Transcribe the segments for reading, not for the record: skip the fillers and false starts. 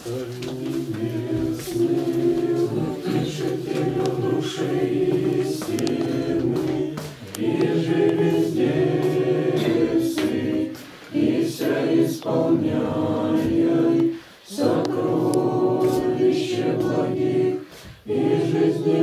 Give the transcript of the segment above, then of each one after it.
Утешителю души истины, и же везде си, и вся исполняй сокровище благих, и жизни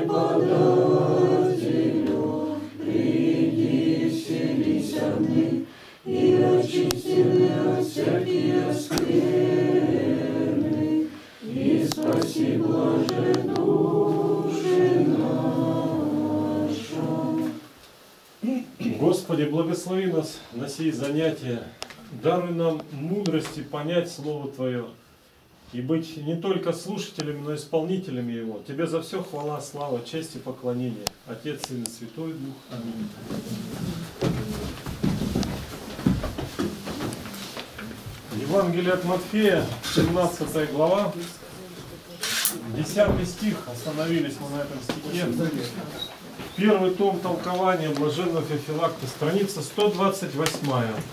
подателю, приди, вселися мы, и очистили от всякие скверны, и спаси, блаже, души наша. Господи, благослови нас на сии занятия, даруй нам мудрости понять Слово Твое и быть не только слушателями, но и исполнителями Его. Тебе за все хвала, слава, честь и поклонение. Отец, Сын и Святой Дух. Аминь. Евангелие от Матфея, 17 глава, 10 стих, остановились мы на этом стихе. Первый том толкования Блаженного Феофилакта, страница 128.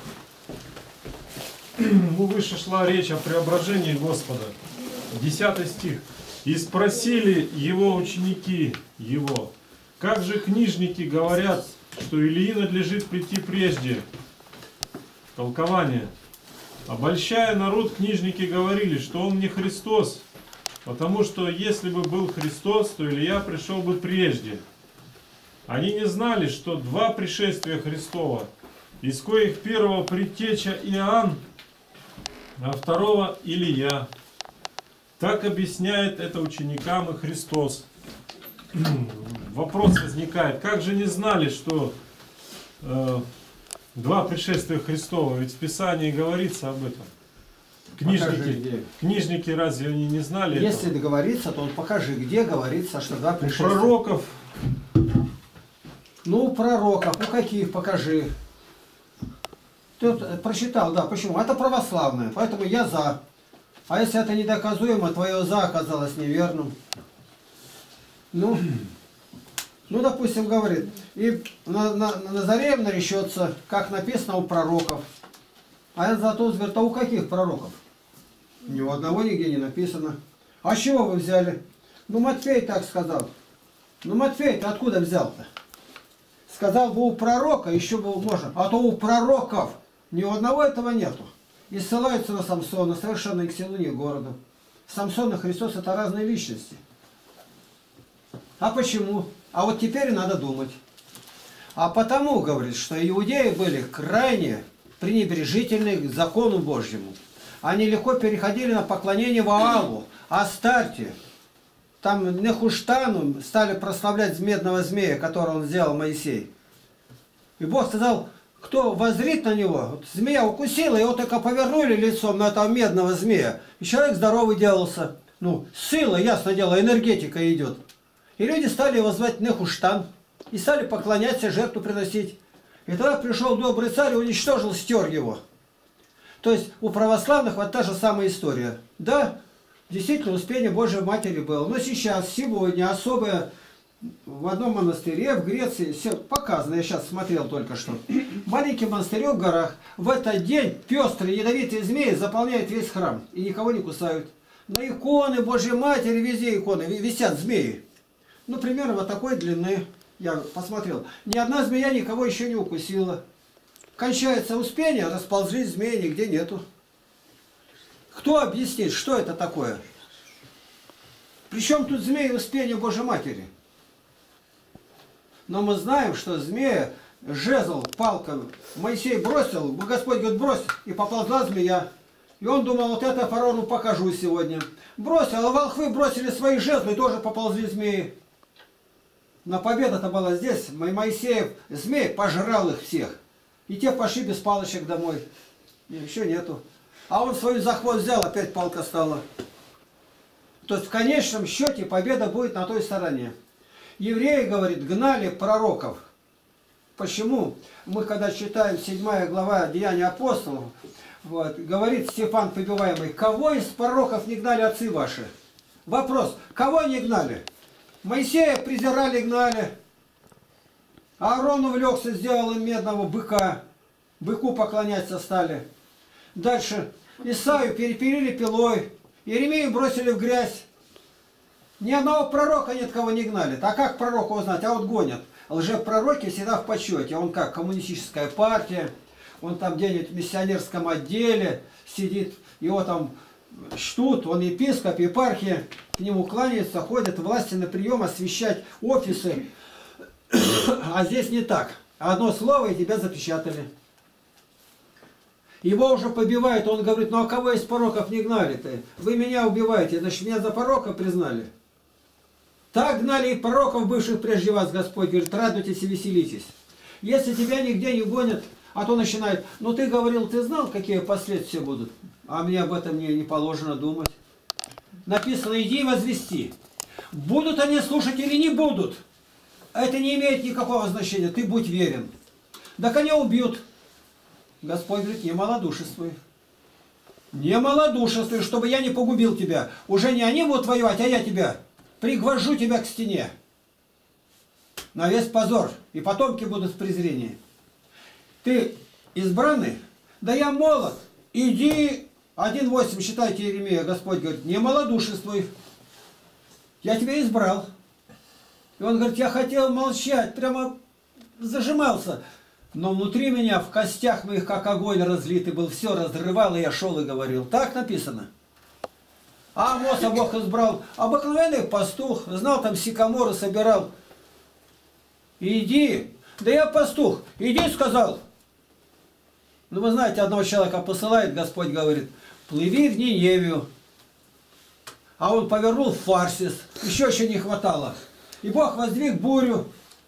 Ну, выше шла речь о преображении Господа. 10 стих. «И спросили его ученики его, как же книжники говорят, что Илии надлежит прийти прежде?» Толкование. «Обольщая народ, книжники говорили, что он не Христос, потому что если бы был Христос, то Илия пришел бы прежде. Они не знали, что два пришествия Христова, из коих первого предтеча Иоанн, а второго Илия. Так объясняет это ученикам и Христос». Вопрос возникает, как же не знали, что два пришествия Христова? Ведь в Писании говорится об этом. Книжники разве они не знали? Если этого? договориться, то покажи, где говорится, что два пришествия. У пророков. Ну, у пророков, у каких, покажи. Ты вот прочитал, да, почему? Это православное, поэтому я за. А если это недоказуемо, твое за оказалось неверным. Ну, допустим, говорит, и Назареев наречется, как написано у пророков. А я зато говорит, а у каких пророков? Ни у одного нигде не написано. А с чего вы взяли? Ну, Матфей так сказал. Ну, Матфей, ты откуда взял-то? Сказал бы у пророка, еще бы можно. А то у пророков ни у одного этого нету. И ссылаются на Самсона, совершенно и к селу, ни к городу. Самсон и Христос это разные личности. А почему? А вот теперь надо думать. А потому, говорит, что иудеи были крайне пренебрежительны к закону Божьему. Они легко переходили на поклонение Ваалу, Астарте. Там Нехуштану стали прославлять медного змея, которого он сделал Моисей. И Бог сказал, кто воззрит на него, вот змея укусила, его только повернули лицом на этого медного змея. И человек здоровый делался. Ну, сила, ясно дело, энергетика идет. И люди стали его звать Нехуштан. И стали поклоняться, жертву приносить. И тогда пришел добрый царь и уничтожил, стер его. То есть у православных вот та же самая история. Да, действительно, Успение Божьей Матери было. Но сейчас, сегодня, особое в одном монастыре в Греции, все показано, я сейчас смотрел только что. Маленький монастырь в горах. В этот день пестрые ядовитые змеи заполняют весь храм. И никого не кусают. На иконы Божьей Матери, везде иконы, висят змеи. Ну, примерно вот такой длины. Я посмотрел. Ни одна змея никого еще не укусила. Кончается Успение, расползлись змеи, нигде нету. Кто объяснит, что это такое? Причем тут змеи Успения Божьей Матери? Но мы знаем, что змея, жезл, палка, Моисей бросил, Господь говорит, брось, и поползла змея. И он думал, вот это фараону покажу сегодня. Бросил, а волхвы бросили свои жезлы, и тоже поползли змеи. Но победа-то была здесь. Моисеев змей пожрал их всех. И те пошли без палочек домой. И еще нету. А он свою за хвост взял, опять палка стала. То есть в конечном счете победа будет на той стороне. Евреи, говорит, гнали пророков. Почему? Мы когда читаем 7 глава Деяния апостолов, вот, говорит Стефан Побиваемый, кого из пророков не гнали отцы ваши? Вопрос, кого не гнали? Моисея презирали, гнали. Аарон увлекся, сделал им медного быка. Быку поклоняться стали. Дальше Исаию перепилили пилой. Иеремию бросили в грязь. Ни одного пророка нет, кого не гнали. А как пророка узнать? А вот гонят. Лжепророки всегда в почете. Он как? Коммунистическая партия. Он там где-нибудь в миссионерском отделе сидит. Его там чтут. Он епископ, епархия. К нему кланяются, ходят власти на прием освещать офисы. А здесь не так. Одно слово, и тебя запечатали. Его уже побивают, он говорит, ну а кого из пороков не гнали-то? Вы меня убиваете, значит, меня за порока признали. Так гнали и пороков, бывших прежде вас, Господь говорит, радуйтесь и веселитесь. Если тебя нигде не гонят, а то начинает, ну ты говорил, ты знал, какие последствия будут? А мне об этом не положено думать. Написано, иди и возвести. Будут они слушать или не будут? Это не имеет никакого значения, ты будь верен. Да коня убьют. Господь говорит, не малодушествуй. Не малодушествуй, чтобы я не погубил тебя. Уже не они будут воевать, а я тебя. Пригвожу тебя к стене. На весь позор. И потомки будут в презрении. Ты избранный? Да я молод. Иди. 1:8, считайте, Иеремия. Господь говорит, не малодушествуй. Я тебя избрал. И он говорит, я хотел молчать, прямо зажимался. Но внутри меня, в костях моих, как огонь разлитый был, все разрывал, и я шел и говорил. Так написано. А Амоса Бог избрал. Обыкновенный пастух, знал, там сикаморы собирал. Иди. Да я пастух. Иди, сказал. Ну, вы знаете, одного человека посылает, Господь говорит, плыви в Ниневию. А он повернул в Фарсис. Еще не хватало. И Бог воздвиг бурю.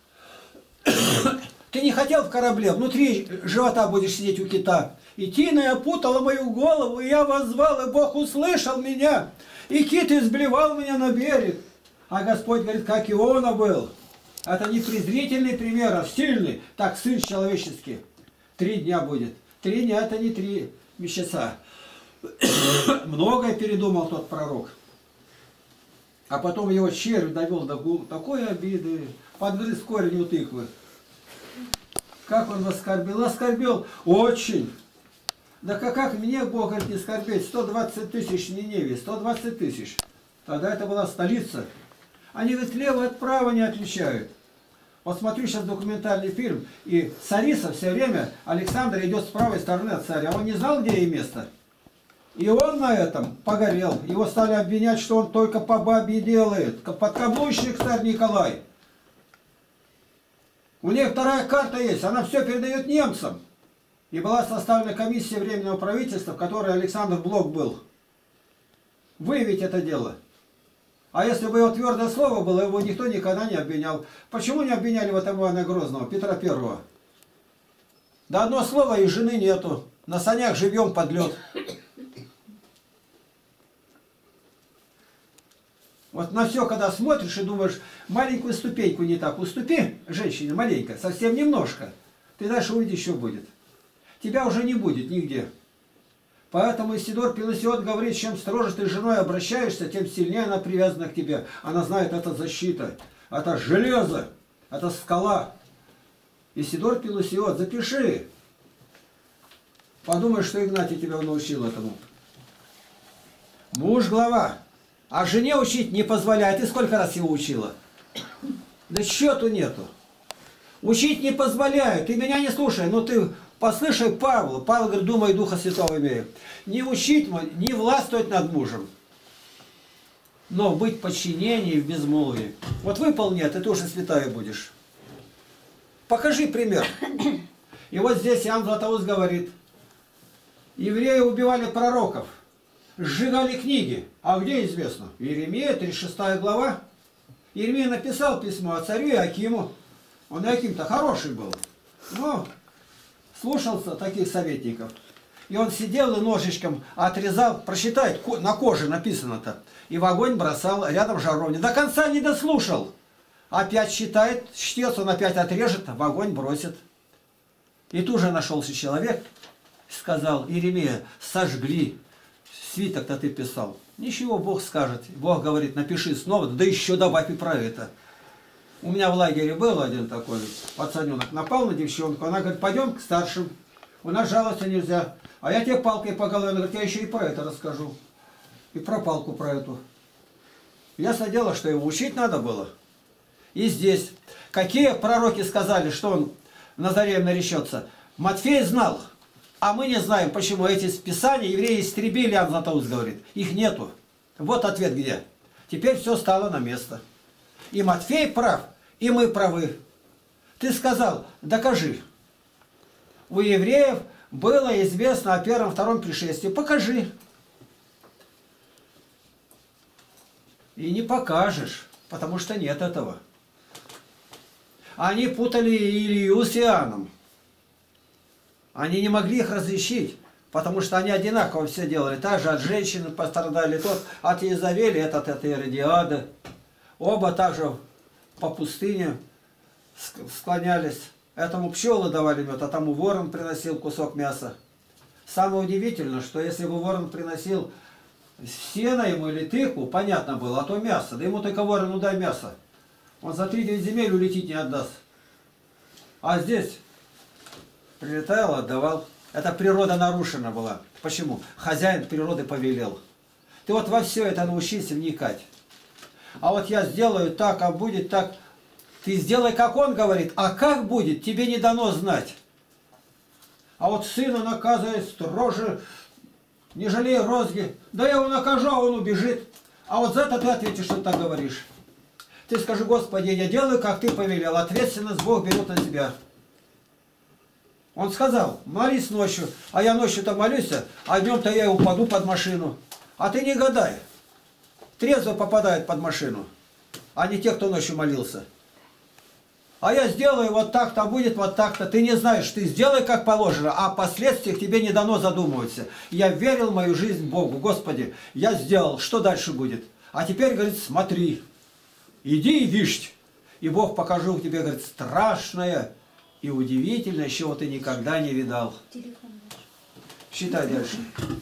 Ты не хотел в корабле, внутри живота будешь сидеть у кита. И тина опутала мою голову, и я воззвал, и Бог услышал меня. И кит изблевал меня на берег. А Господь говорит, как Иона был. Это не презрительный пример, а сильный. Так, Сын человеческий. 3 дня будет. 3 дня это не 3 месяца. Многое передумал тот пророк. А потом его червь довел до такой обиды. Подгрыз корень у тыквы. Как он оскорбил? Оскорбил очень. Да как мне Бог говорит не скорбеть? 120 тысяч Ниневии, 120 тысяч. Тогда это была столица. Они, говорит, лево от права не отличают. Вот смотрю сейчас документальный фильм, и царица все время, Александр идет с правой стороны от царя. Он не знал, где ей место. И он на этом погорел. Его стали обвинять, что он только по бабе делает. Подкаблучник царь Николай. У нее 2-я карта есть, она все передает немцам. И была составлена комиссия Временного правительства, в которой Александр Блок был. Выявить это дело. А если бы его твердое слово было, его никто никогда не обвинял. Почему не обвиняли вот Ивана Грозного, Петра Первого? Да одно слово, и жены нету. На санях живьем под лед. Вот на все, когда смотришь и думаешь, маленькую ступеньку не так уступи, женщине маленько, совсем немножко, ты дальше увидишь, что будет. Тебя уже не будет нигде. Поэтому Исидор Пелесиот говорит, чем строже ты с женой обращаешься, тем сильнее она привязана к тебе. Она знает, это защита, это железо, это скала. Исидор Пелесиот, запиши. Подумай, что Игнатий тебя научил этому. Муж глава. А жене учить не позволяет. И сколько раз его учила? Да счету нету. Учить не позволяют. Ты меня не слушай. Но ты послушай Павла. Павел говорит, думай, Духа Святого имею. Не учить, не властвовать над мужем. Но быть в подчинении, в безмолвии. Вот выполни это, ты уже святая будешь. Покажи пример. И вот здесь Иоанн Златоуст говорит. Евреи убивали пророков. Сжигали книги. А где известно? Иеремия, 36 глава. Иеремия написал письмо царю Иоакиму. Он Иоаким-то хороший был. Но слушался таких советников. И он сидел и ножичком отрезал, прочитает, на коже написано-то. И в огонь бросал, рядом жаровня. До конца не дослушал. Опять считает, чтец, он опять отрежет, в огонь бросит. И тут же нашелся человек, сказал, Иеремия, сожгли. Свиток-то ты писал. Ничего, Бог скажет. Бог говорит, напиши снова, да еще добавь и про это. У меня в лагере был один такой пацаненок. Напал на девчонку. Она говорит, пойдем к старшим. У нас жаловаться нельзя. А я тебе палкой по голове. Она говорит, я еще и про это расскажу. И про палку про эту. Ясно дело, что его учить надо было. И здесь. Какие пророки сказали, что он Назареем наречется? Матфей знал. А мы не знаем, почему эти писания евреи истребили, Иоанн Златоуст говорит. Их нету. Вот ответ где. Теперь все стало на место. И Матфей прав, и мы правы. Ты сказал, докажи. У евреев было известно о первом, втором пришествии. Покажи. И не покажешь, потому что нет этого. Они путали Илью с Иоанном. Они не могли их различить, потому что они одинаково все делали. Также от женщины пострадали, тот от Иезавели, этот от Иродиады. Оба также по пустыне склонялись. Этому пчелы давали мед, а тому ворон приносил кусок мяса. Самое удивительное, что если бы ворон приносил сено ему или тыкву, понятно было, а то мясо. Да ему только ворону дай мясо. Он за 3-9 земель улететь не отдаст. А здесь прилетал, отдавал. Эта природа нарушена была. Почему? Хозяин природы повелел. Ты вот во все это научись вникать. А вот я сделаю так, а будет так. Ты сделай, как он говорит, а как будет, тебе не дано знать. А вот сына наказывает строже, не жалей розги. Да я его накажу, а он убежит. А вот за это ты ответишь, что ты так говоришь. Ты скажи, Господи, я делаю, как ты повелел. Ответственность Бог берет на себя. Он сказал, молись ночью. А я ночью-то молюсь, а днем-то я упаду под машину. А ты не гадай. Трезво попадает под машину. А не те, кто ночью молился. А я сделаю вот так-то, будет вот так-то. Ты не знаешь, ты сделай как положено, а о последствиях тебе не дано задумываться. Я верил в мою жизнь Богу. Господи, я сделал, что дальше будет? А теперь, говорит, смотри. Иди и вишь. И Бог покажу тебе, говорит, страшное и удивительное, чего ты никогда не видал. Считай дальше.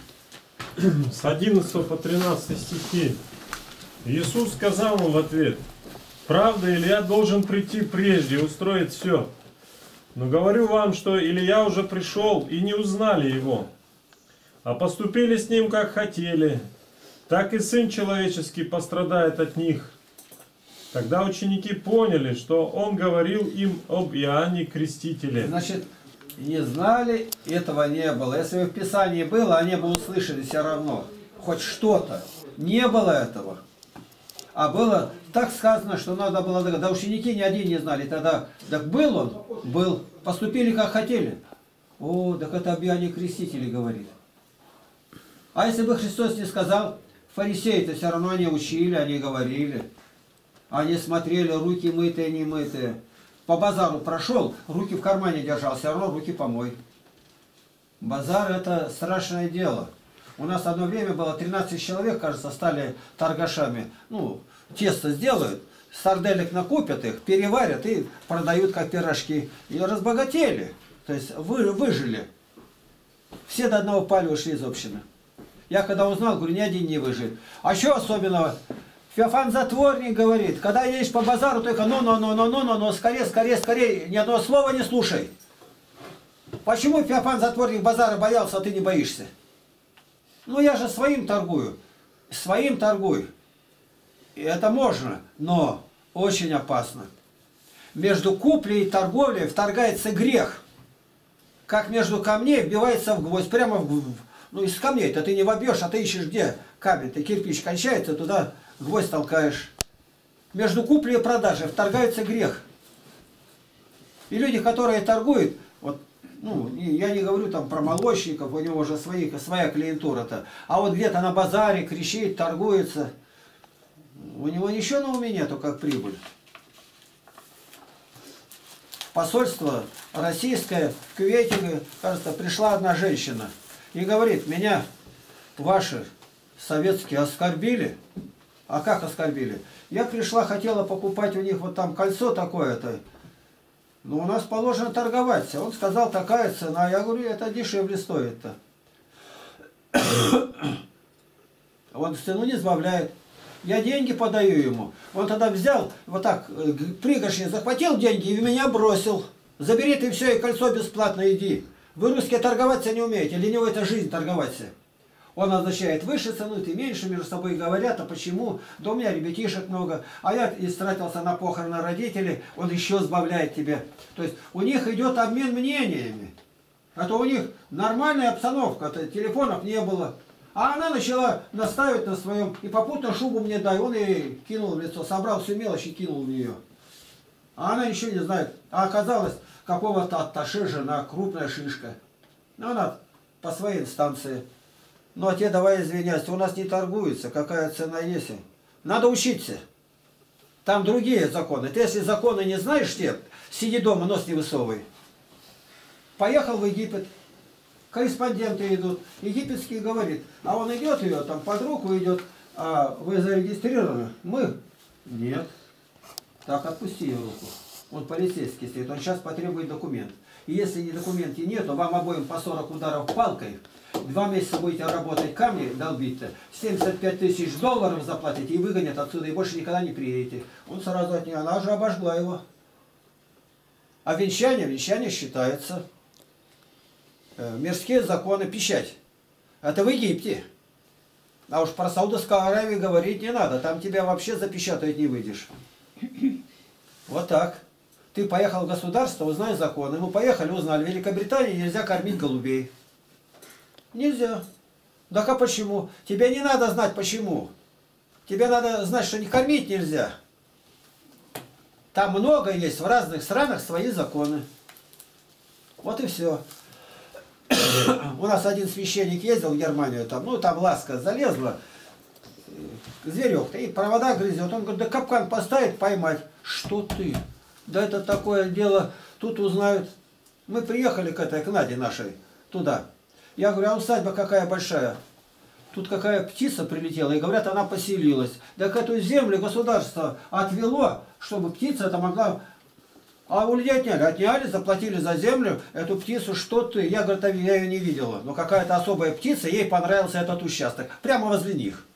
С 11 по 13 стихи. Иисус сказал ему в ответ: правда, Илья должен прийти прежде и устроить все. Но говорю вам, что Илья уже пришел, и не узнали его. А поступили с ним, как хотели. Так и Сын Человеческий пострадает от них. Тогда ученики поняли, что он говорил им об Иоанне Крестителе. Значит, не знали, этого не было. Если бы в Писании было, они бы услышали все равно. Хоть что-то. Не было этого. А было так сказано, что надо было... Да ученики ни один не знали. Тогда, так был он? Был. Поступили, как хотели. О, так это об Иоанне Крестителе говорит. А если бы Христос не сказал, фарисеи-то все равно они учили, они говорили. Они смотрели, руки мытые, не мытые. По базару прошел, руки в кармане держал, все равно руки помой. Базар — это страшное дело. У нас одно время было 13 человек, кажется, стали торгашами. Ну, тесто сделают, сарделек накупят их, переварят и продают как пирожки. И разбогатели, то есть выжили. Все до одного пали ушли из общины. Я когда узнал, говорю, ни один не выжил. А что особенного? Феофан Затворник говорит, когда едешь по базару, только но, скорее, скорее, скорее, ни одного слова не слушай. Почему Феофан Затворник базара боялся, а ты не боишься? Ну я же своим торгую. Своим торгую. И это можно, но очень опасно. Между куплей и торговлей вторгается грех. Как между камней вбивается в гвоздь. Прямо ну из камней-то ты не вобьешь, а ты ищешь где камень. Ты кирпич кончается, туда гвоздь толкаешь. Между куплей и продажей вторгается грех. И люди, которые торгуют, вот, ну, я не говорю там про молочников, у него уже своя клиентура-то, а вот где-то на базаре кричит, торгуется, у него ничего на уме нету, как прибыль. Посольство российское в Кувейте, кажется, пришла одна женщина и говорит, меня ваши советские оскорбили. А как оскорбили? Я пришла, хотела покупать у них вот там кольцо такое-то. Но у нас положено торговать. Он сказал, такая цена. Я говорю, это дешевле стоит-то. Он цену не сбавляет. Я деньги подаю ему. Он тогда взял, вот так, пригоршни захватил деньги и меня бросил. Забери ты все, и кольцо бесплатно иди. Вы, русские, торговаться не умеете. Для него это жизнь торговаться. Он назначает выше цену, ты меньше, между собой говорят, а почему? Да у меня ребятишек много, а я истратился на похороны родителей, он еще сбавляет тебе. То есть у них идет обмен мнениями. А то у них нормальная обстановка, телефонов не было. А она начала настаивать на своем, и попутно шубу мне дай. Он ей кинул в лицо, собрал всю мелочь и кинул в нее. А она ничего не знает. А оказалось, какого-то атташе жена, крупная шишка. Ну, она по своей инстанции. Ну, а те давай извиняйся, у нас не торгуется, какая цена есть. Надо учиться. Там другие законы. Ты если законы не знаешь, те, сиди дома, нос не высовывай. Поехал в Египет. Корреспонденты идут. Египетский говорит, а он идет ее, там под руку идет, а вы зарегистрированы? Мы? Нет. Так, отпусти ее руку. Он полицейский стоит, он сейчас потребует документ. И если документа нет, то вам обоим по 40 ударов палкой, 2 месяца будете работать камни долбить-то, 75 тысяч долларов заплатите и выгонят отсюда, и больше никогда не приедете. Он сразу от нее, она же обожгла его. А венчание считается. Мирские законы, печать. Это в Египте. А уж про Саудовскую Аравию говорить не надо. Там тебя вообще запечатать не выйдешь. Вот так. Ты поехал в государство, узнай законы. Мы поехали, узнали. В Великобритании нельзя кормить голубей. Нельзя. Так а почему? Тебе не надо знать почему. Тебе надо знать, что не кормить нельзя. Там много есть в разных странах свои законы. Вот и все. У нас один священник ездил в Германию, там, ну там ласка залезла, зверек, и провода грызет. Он говорит, да капкан поставить, поймать. Что ты? Да это такое дело, тут узнают. Мы приехали к Наде нашей, туда. Я говорю, а усадьба какая большая? Тут какая птица прилетела, и говорят, она поселилась. Так эту землю государство отвело, чтобы птица это могла... А у людей отняли, заплатили за землю, эту птицу, что ты? Я, говорю, я ее не видела. Но какая-то особая птица, ей понравился этот участок. Прямо возле них.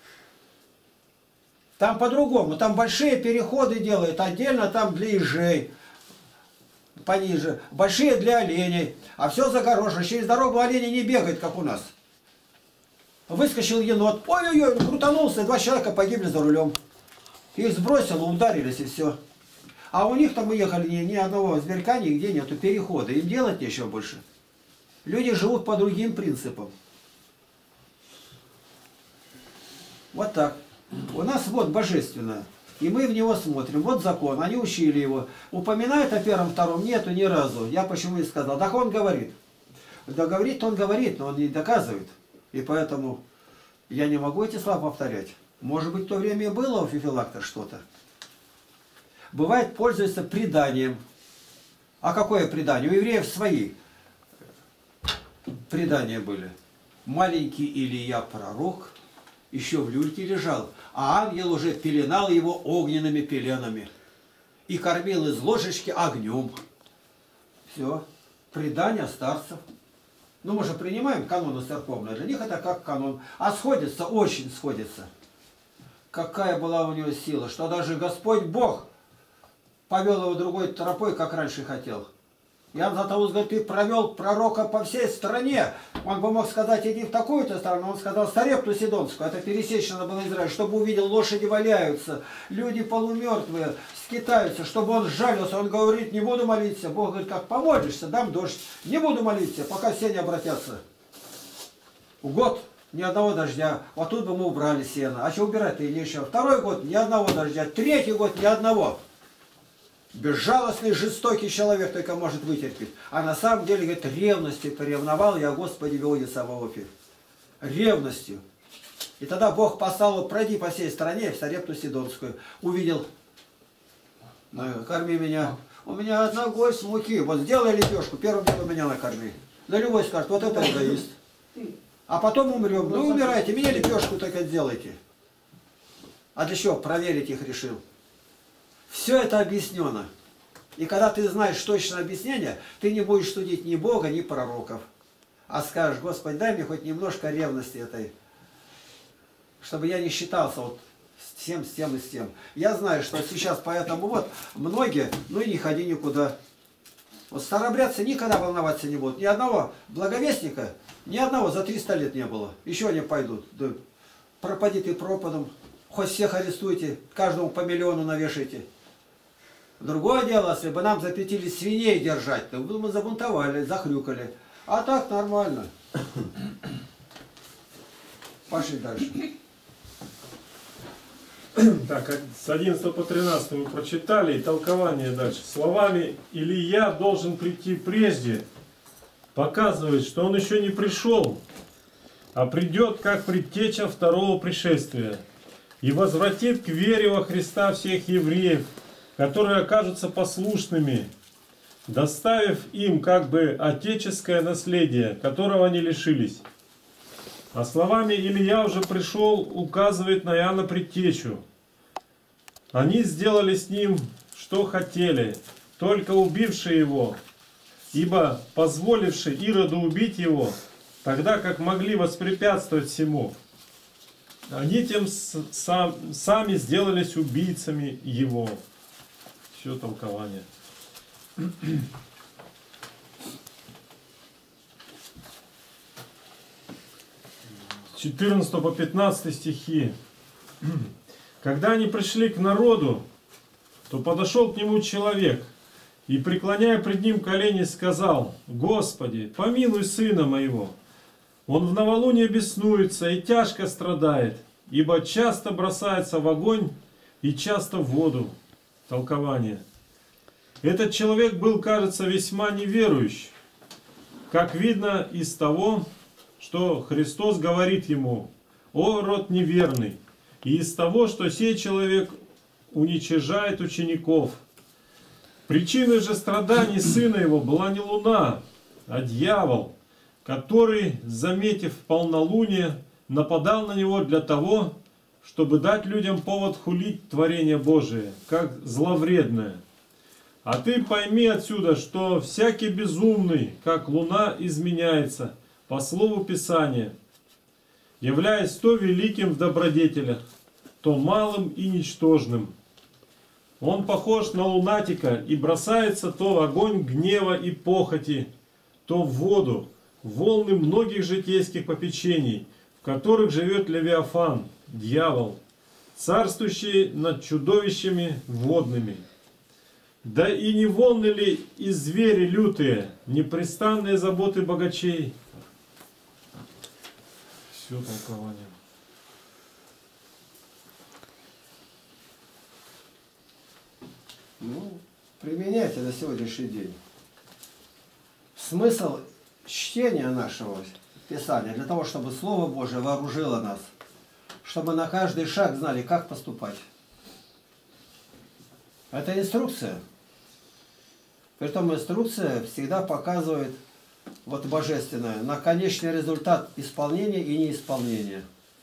Там по-другому, там большие переходы делают, отдельно там для ежей, пониже. Большие для оленей, а все загорожено. Через дорогу олени не бегают, как у нас. Выскочил енот, ой-ой-ой, крутанулся, 2 человека погибли за рулем. Их сбросило, ударились и все. А у них там мы ехали, ни одного зверька нигде нету, перехода. Им делать нечего больше. Люди живут по другим принципам. Вот так. У нас вот божественное. И мы в него смотрим. Вот закон. Они учили его. Упоминают о первом, втором? Нету ни разу. Я почему и сказал. Так он говорит. Да говорит, он говорит, но он не доказывает. И поэтому я не могу эти слова повторять. Может быть, в то время и было у Феофилакта что-то. Бывает, пользуется преданием. А какое предание? У евреев свои предания были. Маленький Илия пророк еще в люльке лежал, а ангел уже пеленал его огненными пеленами и кормил из ложечки огнем. Все. Предание старцев. Ну, мы же принимаем каноны церковные. Для них это как канон. А сходится, очень сходится. Какая была у него сила, что даже Господь Бог повел его другой тропой, как раньше хотел. Иоанн Златоуст говорит, ты провел пророка по всей стране. Он бы мог сказать, иди в такую-то страну. Он сказал, Сарепту Сидонскую. Это пересечь надо было Израиль. Чтобы увидел, лошади валяются, люди полумертвые, скитаются. Чтобы он сжалился. Он говорит, не буду молиться. Бог говорит, как помолишься, дам дождь. Не буду молиться, пока все не обратятся. Год ни одного дождя. Вот тут бы мы убрали сено. А что убирать-то или еще? 2-й год ни одного дождя. 3-й год ни одного. Безжалостный, жестокий человек только может вытерпеть. А на самом деле, говорит, ревностью поревновал я, Господи, Веоне Саваофе. Ревностью. И тогда Бог послал его, пройди по всей стране, в Сарепту Сидонскую. Увидел, корми меня. У меня одна горсть муки. Вот сделай лепешку, первым делом меня накорми. Да любой скажет, вот это эгоист. А потом умрем. Ну умирайте, мне лепешку только сделайте. А для чего? Проверить их решил. Все это объяснено. И когда ты знаешь точное объяснение, ты не будешь судить ни Бога, ни пророков. А скажешь, Господи, дай мне хоть немножко ревности этой, чтобы я не считался вот с тем, с тем и с тем. Я знаю, что сейчас поэтому вот многие, ну и не ходи никуда. Вот старобрядцы никогда волноваться не будут. Ни одного благовестника, ни одного за 300 лет не было. Еще они пойдут. Да пропади ты пропадом. Хоть всех арестуйте, каждому по миллиону навешайте. Другое дело, если бы нам запретили свиней держать, то бы мы забунтовали, захрюкали. А так нормально. Пошли дальше. Так, с 11 по 13 мы прочитали, и толкование дальше. Словами «Илия должен прийти прежде» показывает, что он еще не пришел, а придет как предтеча второго пришествия и возвратит к вере во Христа всех евреев, которые окажутся послушными, доставив им как бы отеческое наследие, которого они лишились. А словами «Илия уже пришел» указывает на Иоанна Предтечу. Они сделали с ним, что хотели, только убившие его, ибо позволивши Ироду убить его, тогда как могли воспрепятствовать всему, они тем сами сделались убийцами его. Все толкование. 14 по 15 стихи. Когда они пришли к народу, то подошел к нему человек и, преклоняя пред ним колени, сказал: «Господи, помилуй сына моего. Он в новолуние беснуется и тяжко страдает, ибо часто бросается в огонь и часто в воду». Толкование. Этот человек был, кажется, весьма неверующий, как видно из того, что Христос говорит ему: «О, род неверный!» И из того, что сей человек уничижает учеников. Причиной же страданий сына его была не луна, а дьявол, который, заметив полнолуние, нападал на него для того, чтобы дать людям повод хулить творение Божие, как зловредное. А ты пойми отсюда, что всякий безумный, как луна, изменяется по слову Писания, являясь то великим в добродетелях, то малым и ничтожным. Он похож на лунатика и бросается то в огонь гнева и похоти, то в воду, в волны многих житейских попечений, в которых живет Левиафан, дьявол, царствующий над чудовищами водными. Да и не волны ли и звери лютые, непрестанные заботы богачей? Все толкование. Ну, применяйте на сегодняшний день. Смысл чтения нашего Писания для того, чтобы Слово Божие вооружило нас, чтобы на каждый шаг знали, как поступать. Это инструкция. Притом инструкция всегда показывает, вот божественное, на конечный результат исполнения и неисполнения.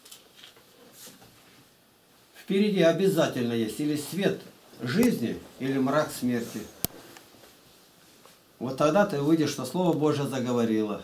Впереди обязательно есть или свет жизни, или мрак смерти. Вот тогда ты увидишь, что Слово Божие заговорило.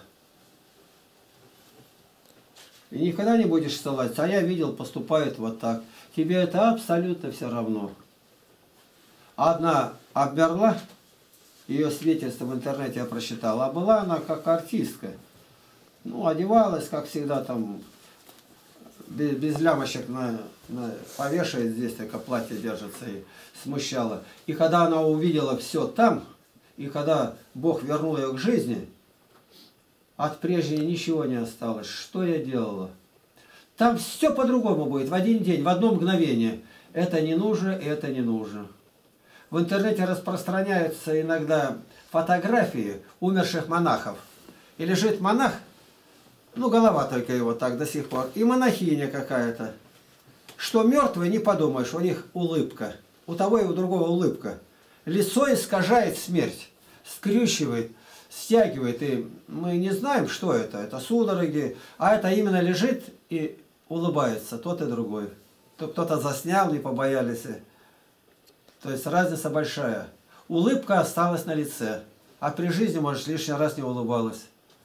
И никогда не будешь ссылаться: а я видел, поступает вот так. Тебе это абсолютно все равно. Одна обмерла, ее свидетельство в интернете я прочитал, а была она как артистка. Ну, одевалась, как всегда, там, без лямочек повешает здесь, только платье держится, и смущала. И когда она увидела все там, и когда Бог вернул ее к жизни, от прежней ничего не осталось. Что я делала? Там все по-другому будет, в один день, в одно мгновение. Это не нужно, это не нужно. В интернете распространяются иногда фотографии умерших монахов. И лежит монах, ну голова только его так до сих пор, и монахиня какая-то. Что мертвые, не подумаешь, у них улыбка. У того и у другого улыбка. Лицо искажает смерть, скрючивает, стягивает. И мы не знаем, что это судороги, а это именно лежит и улыбается тот и другой. Кто-то заснял, не побоялись. То есть разница большая. Улыбка осталась на лице, а при жизни, может, лишний раз не улыбалась.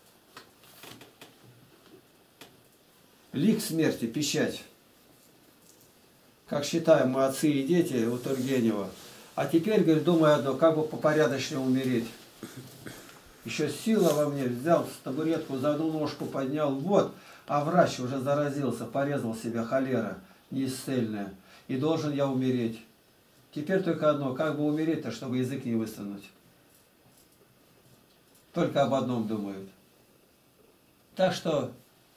Лик смерти, печать. Как считаем мы, отцы и дети, у Тургенева. А теперь, говорит, думаю одно, как бы попорядочнее умереть. Еще сила во мне, взял табуретку, за одну ножку поднял, вот, а врач уже заразился, порезал себя, холера неисцельная, и должен я умереть. Теперь только одно, как бы умереть-то, чтобы язык не высунуть. Только об одном думают. Так что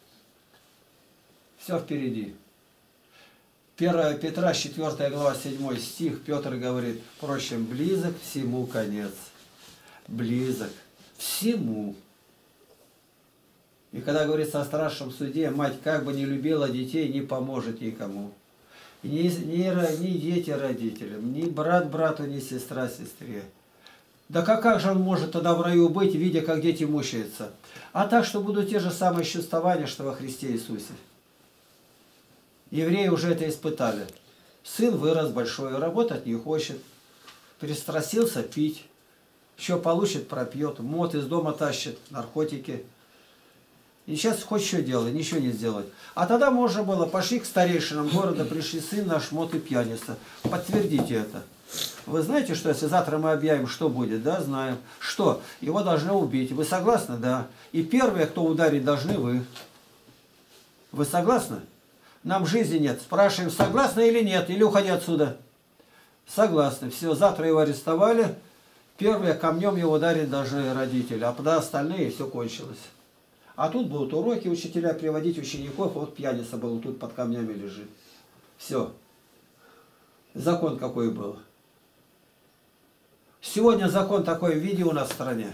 все впереди. 1 Петра, 4 глава, 7 стих, Петр говорит, впрочем, близок всему конец. Близок всему. И когда говорится о страшном суде, мать как бы не любила детей, не поможет никому. Ни дети родителям, ни брат брату, ни сестра сестре. Да как же он может тогда в раю быть, видя, как дети мучаются? А так, что будут те же самые чувствования, что во Христе Иисусе. Евреи уже это испытали. Сын вырос большой, работать не хочет. Пристрастился пить. Что получит, пропьет. Мод из дома тащит, наркотики. И сейчас хоть что делай, ничего не сделать. А тогда можно было, пошли к старейшинам города, пришли сын наш, мод и пьяница. Подтвердите это. Вы знаете, что если завтра мы объявим, что будет? Да, знаем. Что? Его должны убить. Вы согласны? Да. И первые, кто ударить, должны вы. Вы согласны? Нам жизни нет. Спрашиваем, согласны или нет, или уходи отсюда. Согласны. Все, завтра его арестовали. Первые камнем его ударить должны родители, а тогда остальные все кончилось. А тут будут уроки, учителя приводить учеников. Вот пьяница был, тут под камнями лежит. Все. Закон какой был. Сегодня закон такой в виде у нас в стране.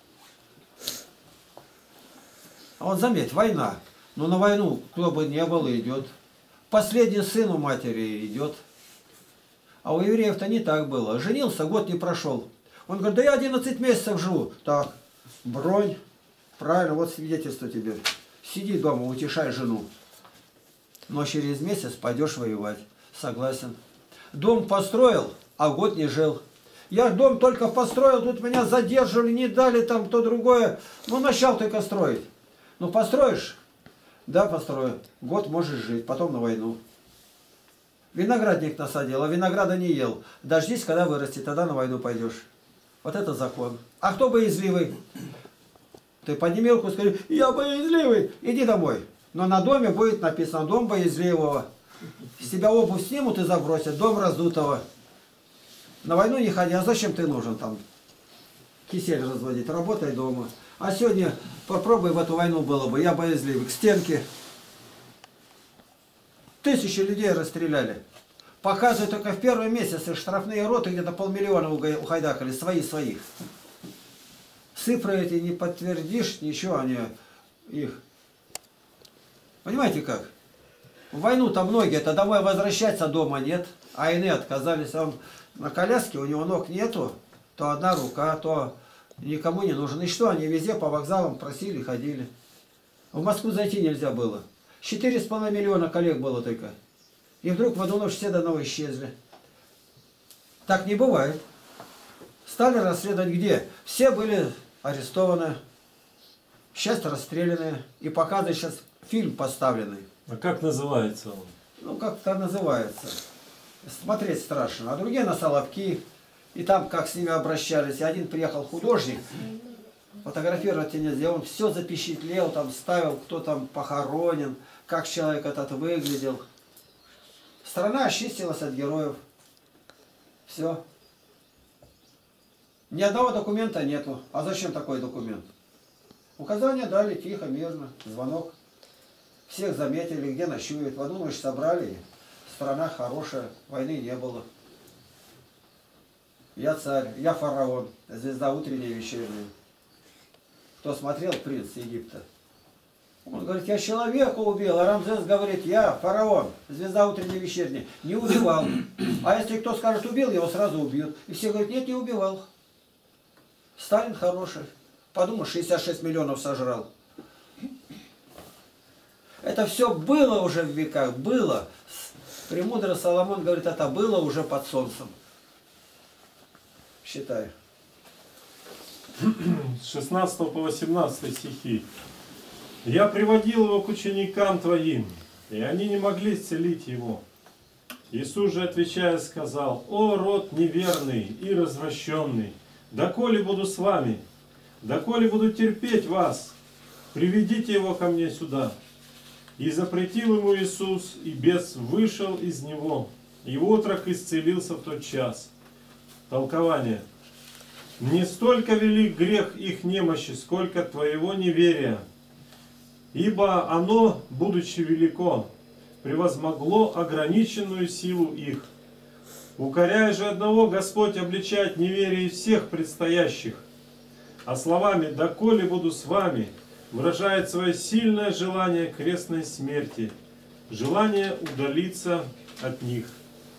А вот заметь, война. Но на войну, кто бы ни был, идет. Последний сын у матери идет. А у евреев-то не так было. Женился, год не прошел. Он говорит, да я 11 месяцев живу. Так, бронь. Правильно, вот свидетельство тебе. Сиди дома, утешай жену. Но через месяц пойдешь воевать. Согласен. Дом построил, а год не жил. Я дом только построил, тут меня задерживали, не дали там то другое. Ну, начал только строить. Ну, построишь? Да, построю. Год можешь жить, потом на войну. Виноградник насадил, а винограда не ел. Дождись, когда вырастет, тогда на войну пойдешь. Вот это закон. А кто боязливый? Ты подними руку и скажи, я боязливый, иди домой. Но на доме будет написано, дом боязливого. С тебя обувь снимут и забросят, дом раздутого. На войну не ходи, а зачем ты нужен там? Кисель разводить, работай дома. А сегодня попробуй в эту войну было бы, я боязливый, к стенке. 1000 людей расстреляли. Показывают только в первые месяцы штрафные роты, где-то 500 000 ухайдакали, своих. Цифры эти не подтвердишь, ничего, они их. Понимаете как? В войну-то многие-то домой возвращаться, дома нет, а иные отказались. Он на коляске, у него ног нету, то одна рука, то никому не нужен. И что, они везде по вокзалам просили, ходили. В Москву зайти нельзя было. 4,5 миллиона коллег было только. И вдруг в одну ночь все давно исчезли. Так не бывает. Стали расследовать где? Все были арестованы, сейчас расстрелянные. И показывают сейчас фильм поставленный. А как называется он? Ну, как-то называется. Смотреть страшно. А другие на Соловки. И там как с ними обращались. И один приехал художник. Фотографировать нельзя. Он все запечатлел, там ставил, кто там похоронен, как человек этот выглядел. Страна очистилась от героев. Все. Ни одного документа нету. А зачем такой документ? Указания дали тихо, мирно. Звонок. Всех заметили, где ночуют. В одну ночь собрали. Страна хорошая, войны не было. Я царь, я фараон. Звезда утренняя и вечерняя. Кто смотрел «Принц Египта»? Он говорит, я человека убил. А Рамзес говорит, я фараон. Звезда утренняя и вечерняя. Не убивал. А если кто скажет убил, его сразу убьют. И все говорят, нет, не убивал. Сталин хороший. Подумай, 66 миллионов сожрал. Это все было уже в веках, было. Премудрый Соломон говорит, это было уже под солнцем. Считай. С 16 по 18 стихи. «Я приводил его к ученикам твоим, и они не могли исцелить его. Иисус же, отвечая, сказал, о, род неверный и развращенный, Доколе буду с вами? Доколе буду терпеть вас? Приведите его ко мне сюда». И запретил ему Иисус, и бес вышел из него, и отрок исцелился в тот час. Толкование. Не столько велик грех их немощи, сколько твоего неверия. Ибо оно, будучи велико, превозмогло ограниченную силу их. Укоряя же одного, Господь обличает неверие всех предстоящих. А словами «доколе буду с вами» выражает свое сильное желание крестной смерти, желание удалиться от них.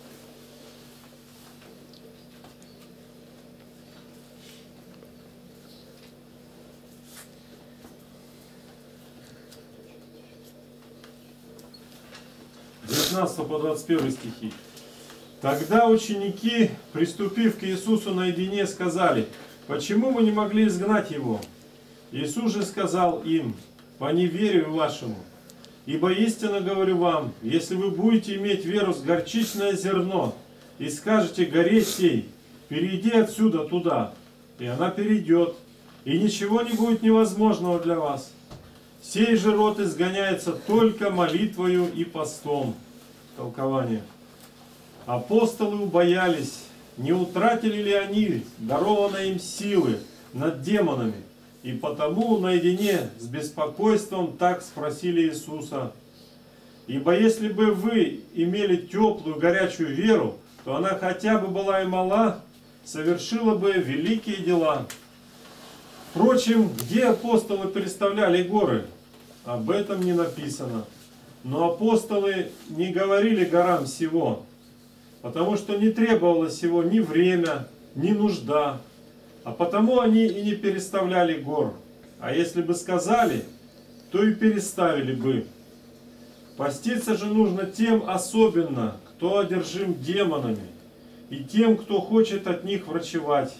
С 19 по 21 стихи. Тогда ученики, приступив к Иисусу наедине, сказали: «Почему мы не могли изгнать его?» Иисус же сказал им: «По неверию вашему. Ибо истинно говорю вам, если вы будете иметь веру с горчичное зерно, и скажете горе сей: перейди отсюда туда, и она перейдет, и ничего не будет невозможного для вас. Сей же род изгоняется только молитвою и постом». Толкование. Апостолы убоялись, не утратили ли они дарованной им силы над демонами, и потому наедине с беспокойством так спросили Иисуса: «Ибо если бы вы имели теплую, горячую веру, то она хотя бы была и мала, совершила бы великие дела». Впрочем, где апостолы переставляли горы? Об этом не написано. Но апостолы не говорили горам сего, потому что не требовалось сего ни время, ни нужда, а потому они и не переставляли гор. А если бы сказали, то и переставили бы. Поститься же нужно тем особенно, кто одержим демонами, и тем, кто хочет от них врачевать.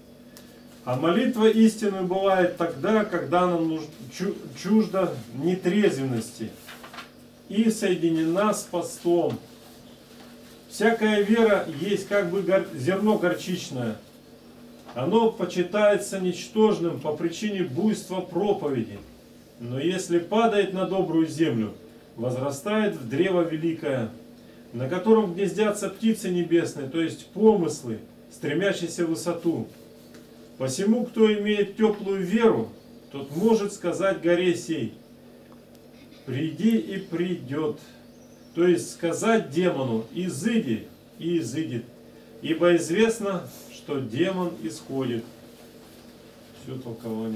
А молитва истинной бывает тогда, когда она чужда нетрезвенности и соединена с постом. Всякая вера есть как бы зерно горчичное. Оно почитается ничтожным по причине буйства проповеди. Но если падает на добрую землю, возрастает в древо великое, на котором гнездятся птицы небесные, то есть помыслы, стремящиеся в высоту. Посему, кто имеет теплую веру, тот может сказать горе сей: «Приди», и придет. То есть сказать демону: «Изыди», и изыдет. Ибо известно, что демон исходит. Все толкование.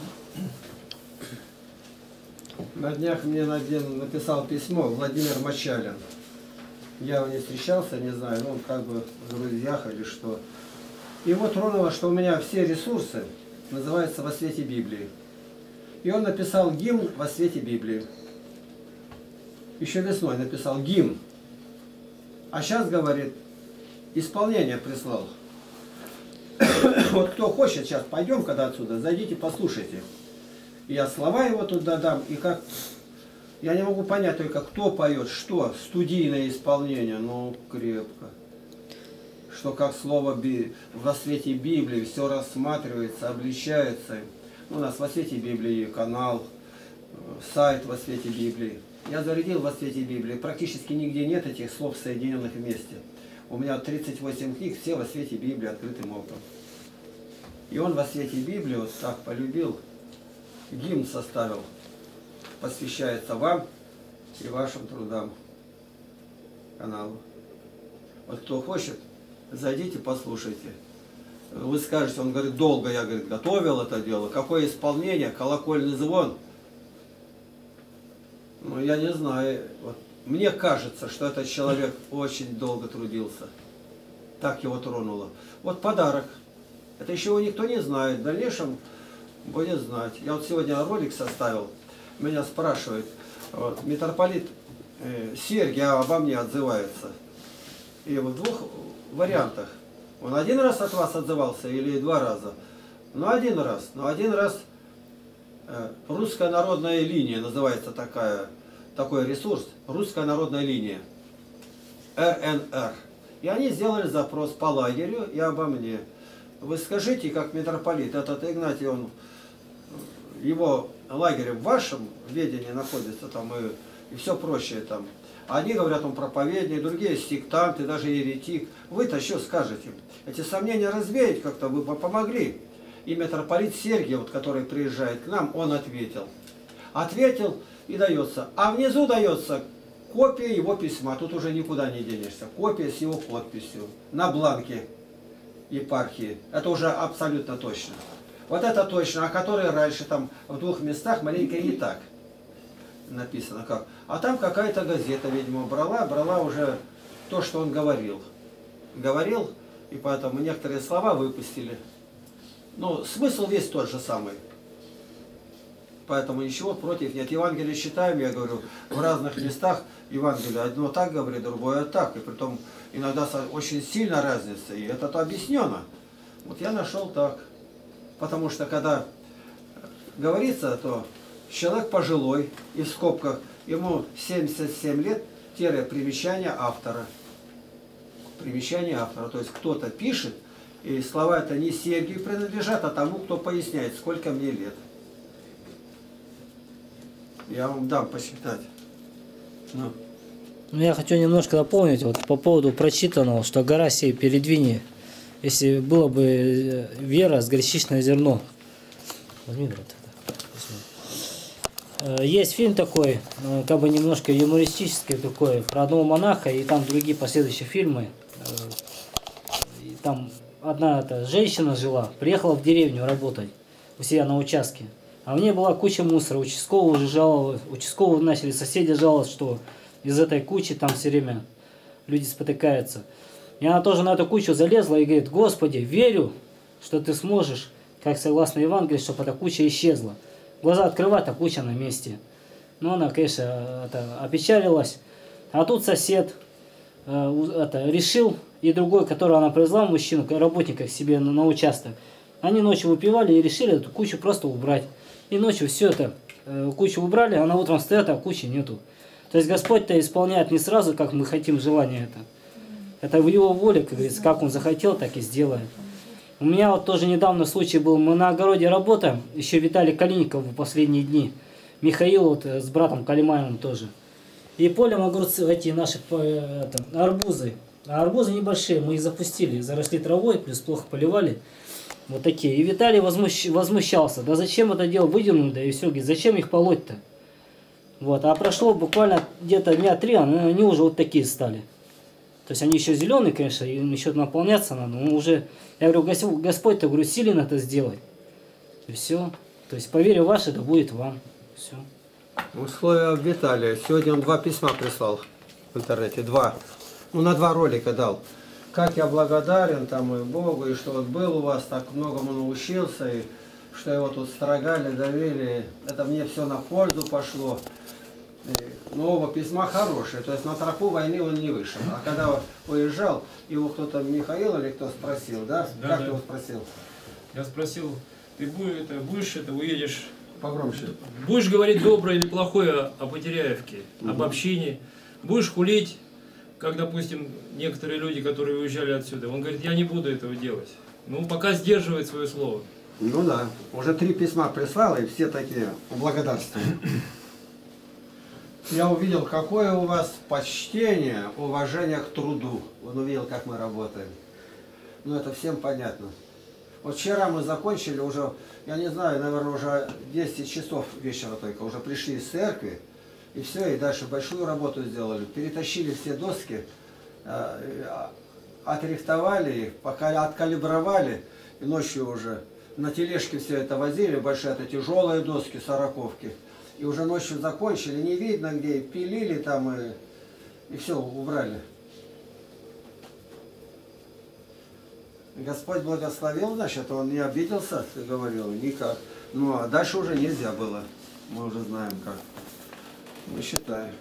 На днях мне написал письмо Владимир Мочалин. Я его не встречался, не знаю, ну как бы в друзьях или что. И вот тронуло, что у меня все ресурсы называются «Во свете Библии». И он написал гимн «Во свете Библии». Еще весной написал гимн. А сейчас, говорит, исполнение прислал. Вот кто хочет, сейчас пойдем когда отсюда, зайдите, послушайте. И я слова его туда дам, и как... Я не могу понять только, кто поет, что. Студийное исполнение, ну, крепко. Что как слово «Во свете Библии» все рассматривается, обличается. У нас «Во свете Библии» канал, сайт «Во свете Библии». Я зарядил «Во свете Библии». Практически нигде нет этих слов, соединенных вместе. У меня 38 книг, все «Во свете Библии» открытым окном. И он «Во свете Библии» вот так полюбил, гимн составил. Посвящается вам и вашим трудам каналу. Вот кто хочет, зайдите, послушайте. Вы скажете, он говорит, долго, я, говорит, готовил это дело. Какое исполнение, колокольный звон. Ну, я не знаю. Вот. Мне кажется, что этот человек очень долго трудился. Так его тронуло. Вот подарок. Это еще его никто не знает. В дальнейшем будет знать. Я вот сегодня ролик составил. Меня спрашивают, вот, митрополит Сергий обо мне отзывается. И в двух вариантах. Он один раз от вас отзывался или два раза? Ну, один раз. Но один раз русская народная линия называется такой ресурс. Русская народная линия. РНР. И они сделали запрос по лагерю и обо мне. вы скажите, как митрополит, этот Игнатий, он, его лагерь в вашем ведении находится там и все прочее там. Одни говорят, он проповедник, другие сектанты, даже еретик. Вы-то что скажете? Эти сомнения развеять как-то вы бы помогли. И митрополит Сергий, вот, который приезжает к нам, он ответил. Ответил и дается. А внизу дается копия его письма. Тут уже никуда не денешься. Копия с его подписью. На бланке епархии. Это уже абсолютно точно. Вот это точно. А которые раньше там в 2 местах маленько не так написано. Как. А там какая-то газета, видимо, брала уже то, что он говорил. Говорил, и поэтому некоторые слова выпустили. Но смысл весь тот же самый. Поэтому ничего против нет. Евангелие читаем, я говорю, в разных местах Евангелие одно так говорит, другое так. И притом иногда очень сильно разница. И это-то объяснено. Вот я нашел так. Потому что когда говорится, то человек пожилой, и в скобках, ему 77 лет, примечание автора. Примечание автора. То есть кто-то пишет, и слова это не Сергию принадлежат, а тому, кто поясняет, сколько мне лет. Я вам дам посчитать. Ну. Я хочу немножко дополнить вот по поводу прочитанного, что гора сей передвини, если было бы вера с горчичное зерно. Возьми, брат. Есть фильм такой, как бы немножко юмористический такой, про одного монаха, и там другие последующие фильмы. И там одна женщина жила, приехала в деревню работать у себя на участке. А в ней была куча мусора, участкового уже жаловалась, участкового начали соседи жаловаться, что из этой кучи там все время люди спотыкаются. И она тоже на эту кучу залезла и говорит: Господи, верю, что ты сможешь, как согласно Евангелию, чтобы эта куча исчезла. Глаза открывать, а куча на месте. Но она, конечно, опечалилась. А тут сосед решил, и другой, которого она привезла, мужчину, работника к себе на участок, они ночью выпивали и решили эту кучу просто убрать. И ночью все это, кучу убрали, а на утром стоят, а кучи нету. То есть Господь-то исполняет не сразу, как мы хотим, желание это. Это в Его воле, как говорится, как Он захотел, так и сделает. У меня вот тоже недавно случай был, мы на огороде работаем, еще Виталий Калиников в последние дни, Михаил вот с братом Калимаевым тоже. И полем огурцы, эти наши арбузы. А арбузы небольшие, мы их запустили, заросли травой, плюс плохо поливали. Вот такие. И Виталий возмущался. Да зачем это дело выдернуть, да и все, говорит, зачем их полоть-то? Вот. А прошло буквально где-то дня 3, они уже вот такие стали. То есть они еще зеленые, конечно, им еще наполняться надо, но уже, я говорю, Господь-то, говорю, силен это сделать. И все. То есть по вере вашей, это будет вам. Все. Условия Виталия. Сегодня он 2 письма прислал в интернете. 2. Ну, на 2 ролика дал. Как я благодарен там и Богу, и что вот был у вас, так многому научился, и что его тут строгали, давили. Это мне все на пользу пошло. Но оба письма хорошие, то есть на тропу войны он не вышел. А когда уезжал, его кто-то, Михаил или кто спросил, да? Да, как да. ты его спросил? Я спросил, ты будешь уедешь, Погромче. будешь говорить доброе или плохое о Потеряевке, об общине, будешь хулить, как, допустим, некоторые люди, которые уезжали отсюда. Он говорит, я не буду этого делать. Ну, пока сдерживает свое слово. Ну да, уже 3 письма прислал, и все такие благодарствия. Я увидел, какое у вас почтение, уважение к труду. Он увидел, как мы работаем. Ну, это всем понятно. Вот вчера мы закончили уже, я не знаю, наверное, уже 10 часов вечера только. Уже пришли из церкви, и все, и дальше большую работу сделали. Перетащили все доски, отрихтовали их, пока откалибровали, и ночью уже на тележке все это возили, большие, это тяжелые доски, 40-ки. И уже ночью закончили, не видно где, пилили там и все, убрали. Господь благословил, значит, он не обиделся, ты говорил, никак. Ну, а дальше уже нельзя было. Мы уже знаем как. Мы считаем.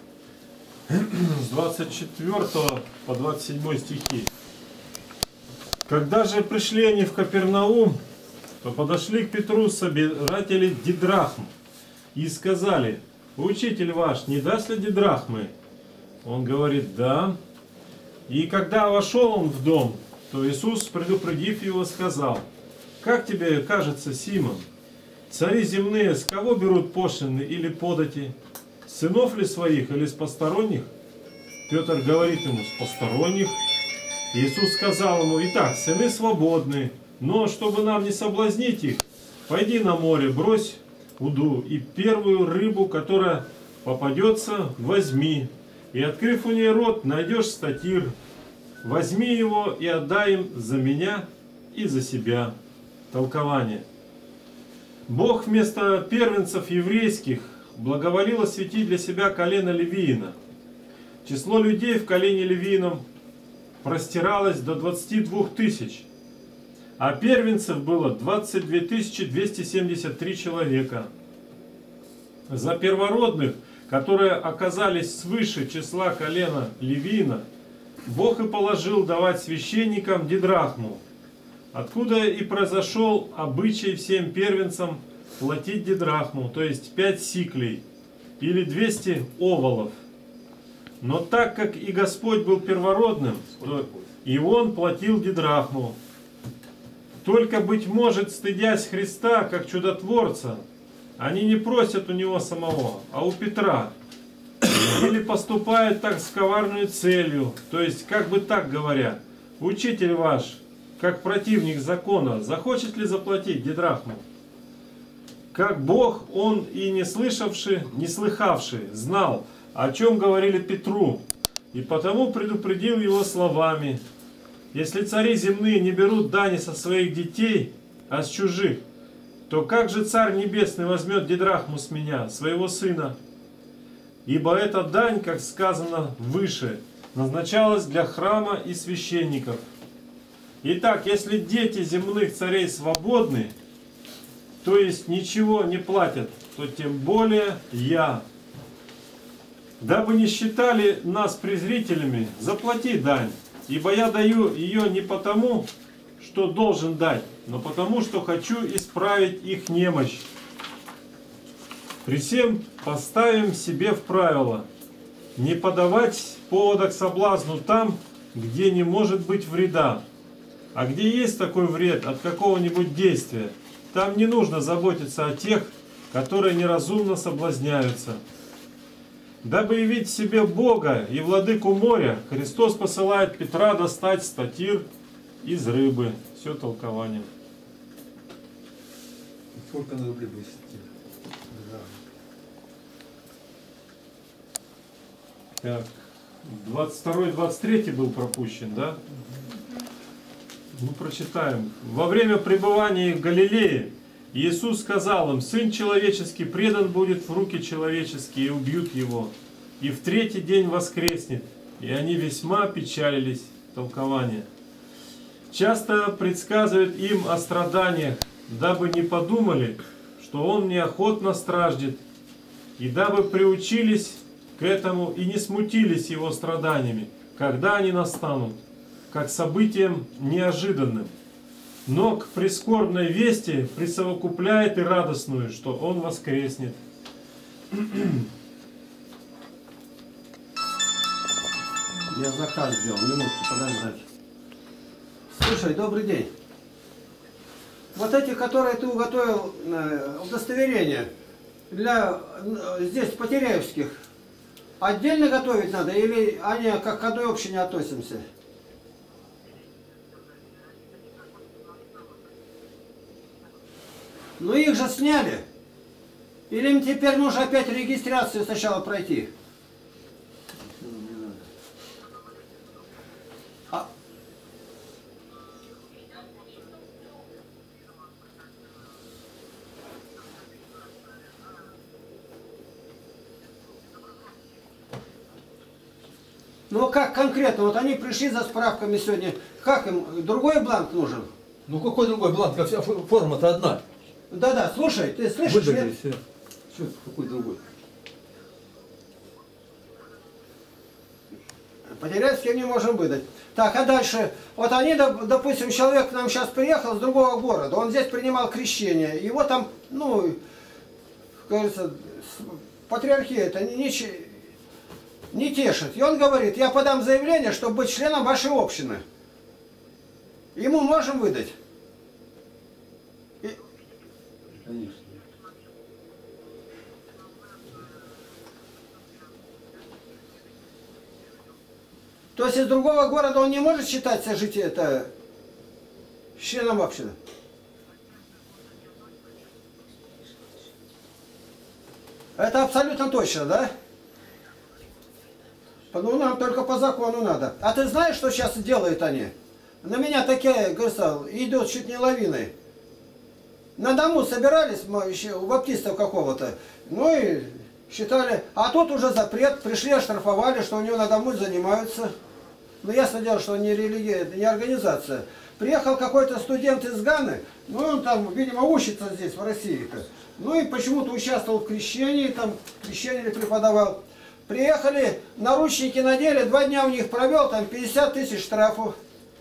С 24 по 27 стихи. Когда же пришли они в Капернаум, то подошли к Петру собиратели дидрахм и сказали: учитель ваш не даст ли дидрахмы? Он говорит: да. И когда вошел он в дом, то Иисус, предупредив его, сказал: «Как тебе кажется, Симон, цари земные с кого берут пошлины или подати? С сынов ли своих или с посторонних?» Петр говорит ему: «С посторонних». Иисус сказал ему: «Итак, сыны свободны, но чтобы нам не соблазнить их, пойди на море, брось уду, и первую рыбу, которая попадется, возьми, и, открыв у ней рот, найдешь статир. Возьми его и отдай им за меня и за себя». Толкование. Бог вместо первенцев еврейских благоволил осветить для себя колено Левиина. Число людей в колене Левиином простиралось до 22 тысяч, а первенцев было 22 273 человека. За первородных, которые оказались свыше числа колена Левиина, Бог и положил давать священникам дидрахму, откуда и произошел обычай всем первенцам платить дидрахму, то есть 5 сиклей, или 200 овалов. Но так как и Господь был первородным, то и Он платил дидрахму. Только, быть может, стыдясь Христа, как чудотворца, они не просят у Него самого, а у Петра. Или поступают так с коварной целью, то есть, как бы так говоря: «Учитель ваш, как противник закона, захочет ли заплатить дидрахму?» Как Бог, Он и не слышавший, не слыхавший, знал, о чем говорили Петру, и потому предупредил его словами: «Если цари земные не берут дани со своих детей, а с чужих, то как же Царь Небесный возьмет дидрахму с меня, своего сына? Ибо эта дань, как сказано выше, назначалась для храма и священников. Итак, если дети земных царей свободны, то есть ничего не платят, то тем более я. Дабы не считали нас презрителями, заплати дань, ибо я даю ее не потому, что должен дать, но потому, что хочу исправить их немощь. При всем поставим себе в правило не подавать повода к соблазну там, где не может быть вреда, а где есть такой вред от какого-нибудь действия, там не нужно заботиться о тех, которые неразумно соблазняются. Дабы явить себе Бога и владыку моря, Христос посылает Петра достать статир из рыбы. Все толкование. Сколько надо рублей будет? Так, 22-23 был пропущен, да? Ну, прочитаем. «Во время пребывания в Галилее Иисус сказал им: Сын человеческий предан будет в руки человеческие, и убьют его, и в третий день воскреснет. И они весьма печалились». Толкование. Часто предсказывает им о страданиях, дабы не подумали, что Он неохотно страждет, и дабы приучились к этому и не смутились Его страданиями, когда они настанут, как событием неожиданным. Но к прискорбной вести присовокупляет и радостную, что Он воскреснет. Я заказ сделал, минутку, подай брать. Слушай, добрый день. Вот эти, которые ты уготовил удостоверения для здесь потеряевских, отдельно готовить надо или они как к одной общине относимся? Ну их же сняли. Или им теперь нужно опять регистрацию сначала пройти? Ну как конкретно? Вот они пришли за справками сегодня. Как им? Другой бланк нужен? Ну какой другой бланк? А вся форма-то одна. Да-да, слушай, ты слышишь? Выдали все. Что это, какой другой? Потеряевским не можем выдать. Так, а дальше? Вот они, допустим, человек к нам сейчас приехал с другого города. Он здесь принимал крещение. Его там, ну, кажется, патриархия это не тешит. И он говорит: я подам заявление, чтобы быть членом вашей общины. Ему можем выдать? Конечно. То есть из другого города он не может считаться жить это членом общины? Это абсолютно точно, да? Ну, нам только по закону надо. А ты знаешь, что сейчас делают они? На меня такие, говорится, идут чуть не лавиной. На дому собирались, еще у баптистов какого-то, ну и считали, а тут уже запрет, пришли, оштрафовали, что у него на дому занимаются. Ну, ясно дело, что не религия, не организация. Приехал какой-то студент из Ганы, ну, он там, видимо, учится здесь, в России-то. Ну, и почему-то участвовал в крещении, там, крещение преподавал. Приехали, наручники надели, 2 дня у них провел, там, 50 тысяч штрафов.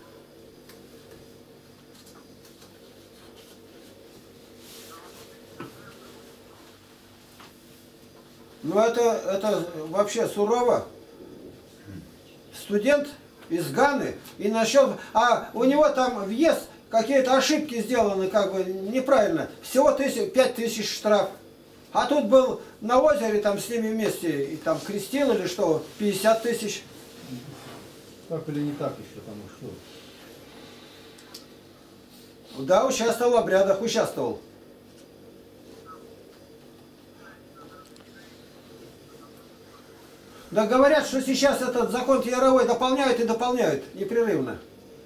Ну, это вообще сурово. Студент из Ганы и насчет... А у него там въезд, какие-то ошибки сделаны, как бы неправильно. Всего 5 тысяч штраф. А тут был на озере там с ними вместе, и там крестил или что, 50 тысяч. Так или не так еще там что? Да, участвовал в обрядах, участвовал. Да говорят, что сейчас этот закон Яровой дополняют и дополняют непрерывно.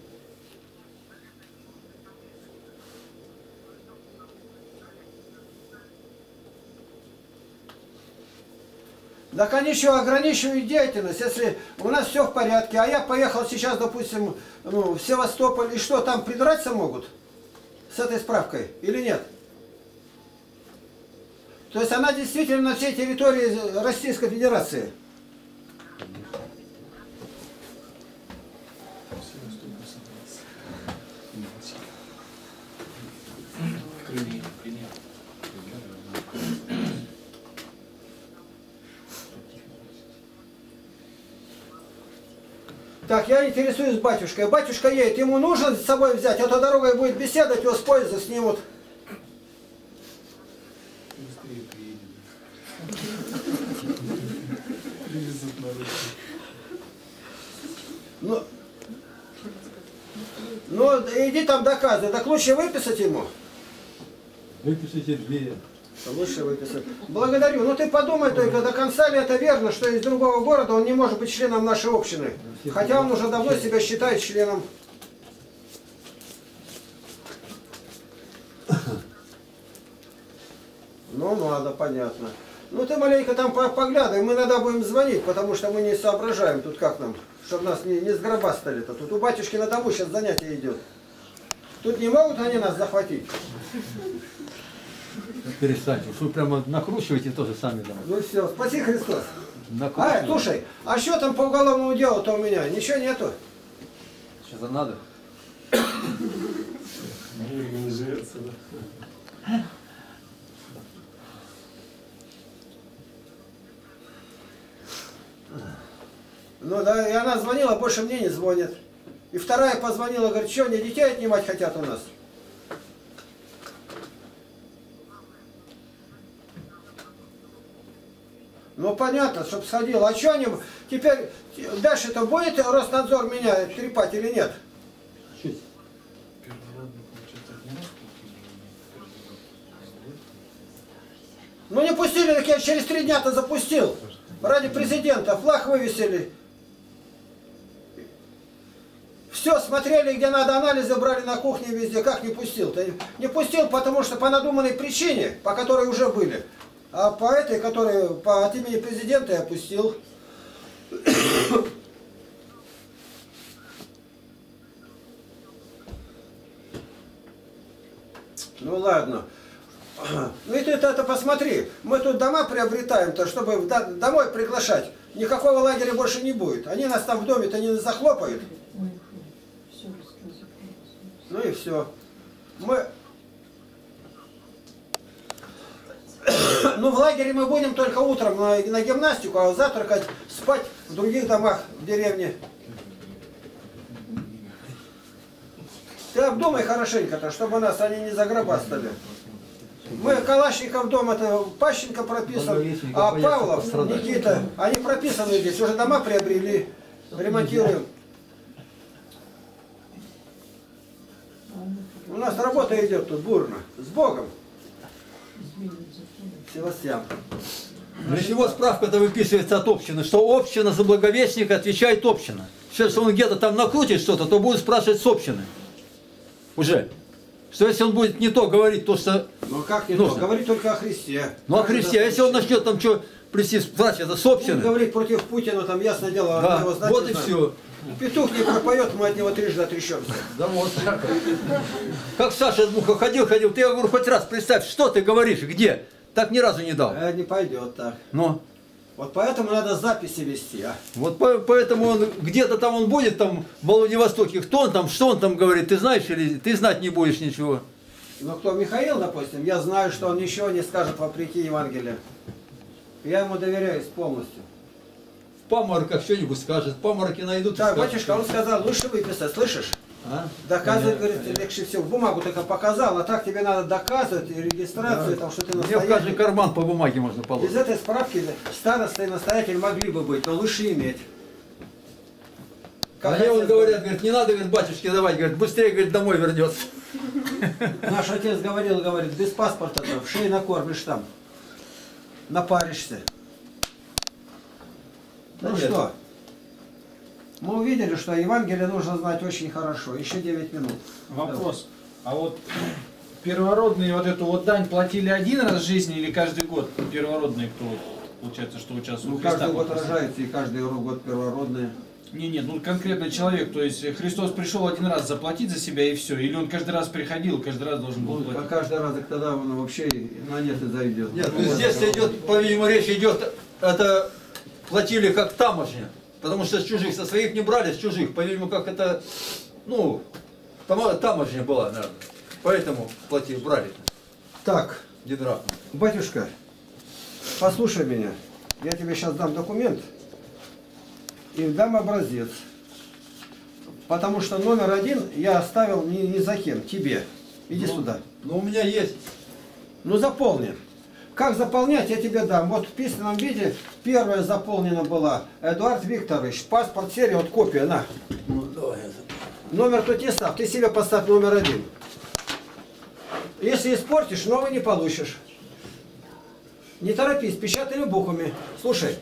Так они еще ограничивают деятельность, если у нас все в порядке, а я поехал сейчас, допустим, в Севастополь, и что, там придраться могут с этой справкой или нет? То есть она действительно на всей территории Российской Федерации. Так, я интересуюсь батюшкой. Батюшка едет, ему нужно с собой взять, а то дорогой будет беседовать, его с поезда снимут. Ну, иди там доказывай, так лучше выписать ему. Выпишите 2. Лучше выписать. Благодарю. Ну ты подумай только, до конца ли это верно, что из другого города он не может быть членом нашей общины. Хотя он уже давно себя считает членом. Ну ладно, понятно. Ну ты маленько там поглядай, мы иногда будем звонить, потому что мы не соображаем тут как нам, чтобы нас не сгробастали-то. Тут у батюшки на дому сейчас занятие идет. Тут не могут они нас захватить? Перестаньте, уж вы прямо накручиваете тоже сами там. Ну все, спаси Христос. А, слушай, а что там по уголовному делу-то у меня? Ничего нету. Что-то надо. Не живется, да. Ну да, и она звонила, больше мне не звонит. И вторая позвонила, говорит, что, мне детей отнимать хотят у нас? Ну понятно, чтоб сходил. А что они теперь, дальше-то будет Роснадзор меня трепать или нет? Чуть. Ну не пустили, так я через 3 дня-то запустил. Ради президента, флаг вывесили. Все, смотрели, где надо, анализы брали на кухне везде. Как не пустил-то? Не пустил, потому что по надуманной причине, по которой уже были. А по этой, которую от имени президента я пустил. Ну ладно. Ну и ты это посмотри. Мы тут дома приобретаем-то, чтобы домой приглашать. Никакого лагеря больше не будет. Они нас там в доме-то не захлопают. Ну и все. Ну, в лагере мы будем только утром на гимнастику, а завтракать, спать в других домах в деревне. обдумай хорошенько-то, чтобы нас они не загробастали. Мы Калашников дом, это Пащенко прописан, а Павлов, Никита, они прописаны здесь, уже дома приобрели, ремонтируем. У нас работа идет тут бурно, с Богом. Севастьян. Для чего справка-то выписывается от общины? Что община за благовестника отвечает община. Если он где-то там накрутит что-то, то будет спрашивать с общины. Уже. Что если он будет не то говорить, то что Ну как не нужно. то? Говорит только о Христе. Ну а Христе, а если он начнет там что плести, спрашивать, это с общины. Говорит против Путина, там ясное дело, Да, его знать вот не и знаю. все. Петух не пропоет, мы от него трижды отрещемся. Да вот. Как Саша Дмухов ходил, ты, я говорю, хоть раз представь, что ты говоришь, где? Так ни разу не дал. Не пойдет так. Ну. Вот поэтому надо записи вести, а. Вот поэтому он где-то там он будет, там, в Владивостоке, кто он там, что он там говорит, ты знаешь или ты знать не будешь ничего. Но кто Михаил, допустим, я знаю, что он ничего не скажет вопреки Евангелию. Я ему доверяюсь полностью. В памороках что-нибудь скажет, памороки найдут. Так, батюшка, он сказал, лучше выписать, слышишь? А? Доказывать, говорит, легче всего. Бумагу только показал, а так тебе надо доказывать, и регистрацию, там, что ты Мне в каждый настоятель. карман по бумаге можно Без положить. этой справки староста и настоятель могли бы быть, но лучше иметь. А Как мне вот отец говорят, говорит, не надо, говорит, батюшке давать, говорит, быстрее, говорит, домой вернется. Наш отец говорит, без паспорта в шее накормишь там, напаришься. Ну Да что, мы увидели, что Евангелие нужно знать очень хорошо. Еще 9 минут. Вопрос. А вот первородные вот эту вот дань платили один раз в жизни или каждый год? Первородные, кто вот, получается, что участвует Ну, в Христа? каждый год рожается, и каждый год первородные. Не, ну конкретно человек, то есть Христос пришел один раз заплатить за себя и все, или он каждый раз приходил, каждый раз должен был А платить? каждый раз, тогда он вообще на нет и зайдет. Нет, ну, здесь идет, по-видимому, речь идет, это платили как таможня. Потому что с чужих, со своих не брали, с чужих. По-видимому, как это, ну, таможня была, наверное. Поэтому платили, брали. Так, Дедра. батюшка, послушай меня. Я тебе сейчас дам документ и дам образец. Потому что номер 1 я оставил не за кем, тебе. Иди сюда. Ну, у меня есть. Ну, заполни. Как заполнять, я тебе дам. Вот в письменном виде первая заполнена была. Эдуард Викторович, паспорт серия, вот копия, на. Ну, давай я запомню. Номер тут не ставь, ты себе поставь номер 1. Если испортишь, новый не получишь. Не торопись, печатными буквами. Слушай,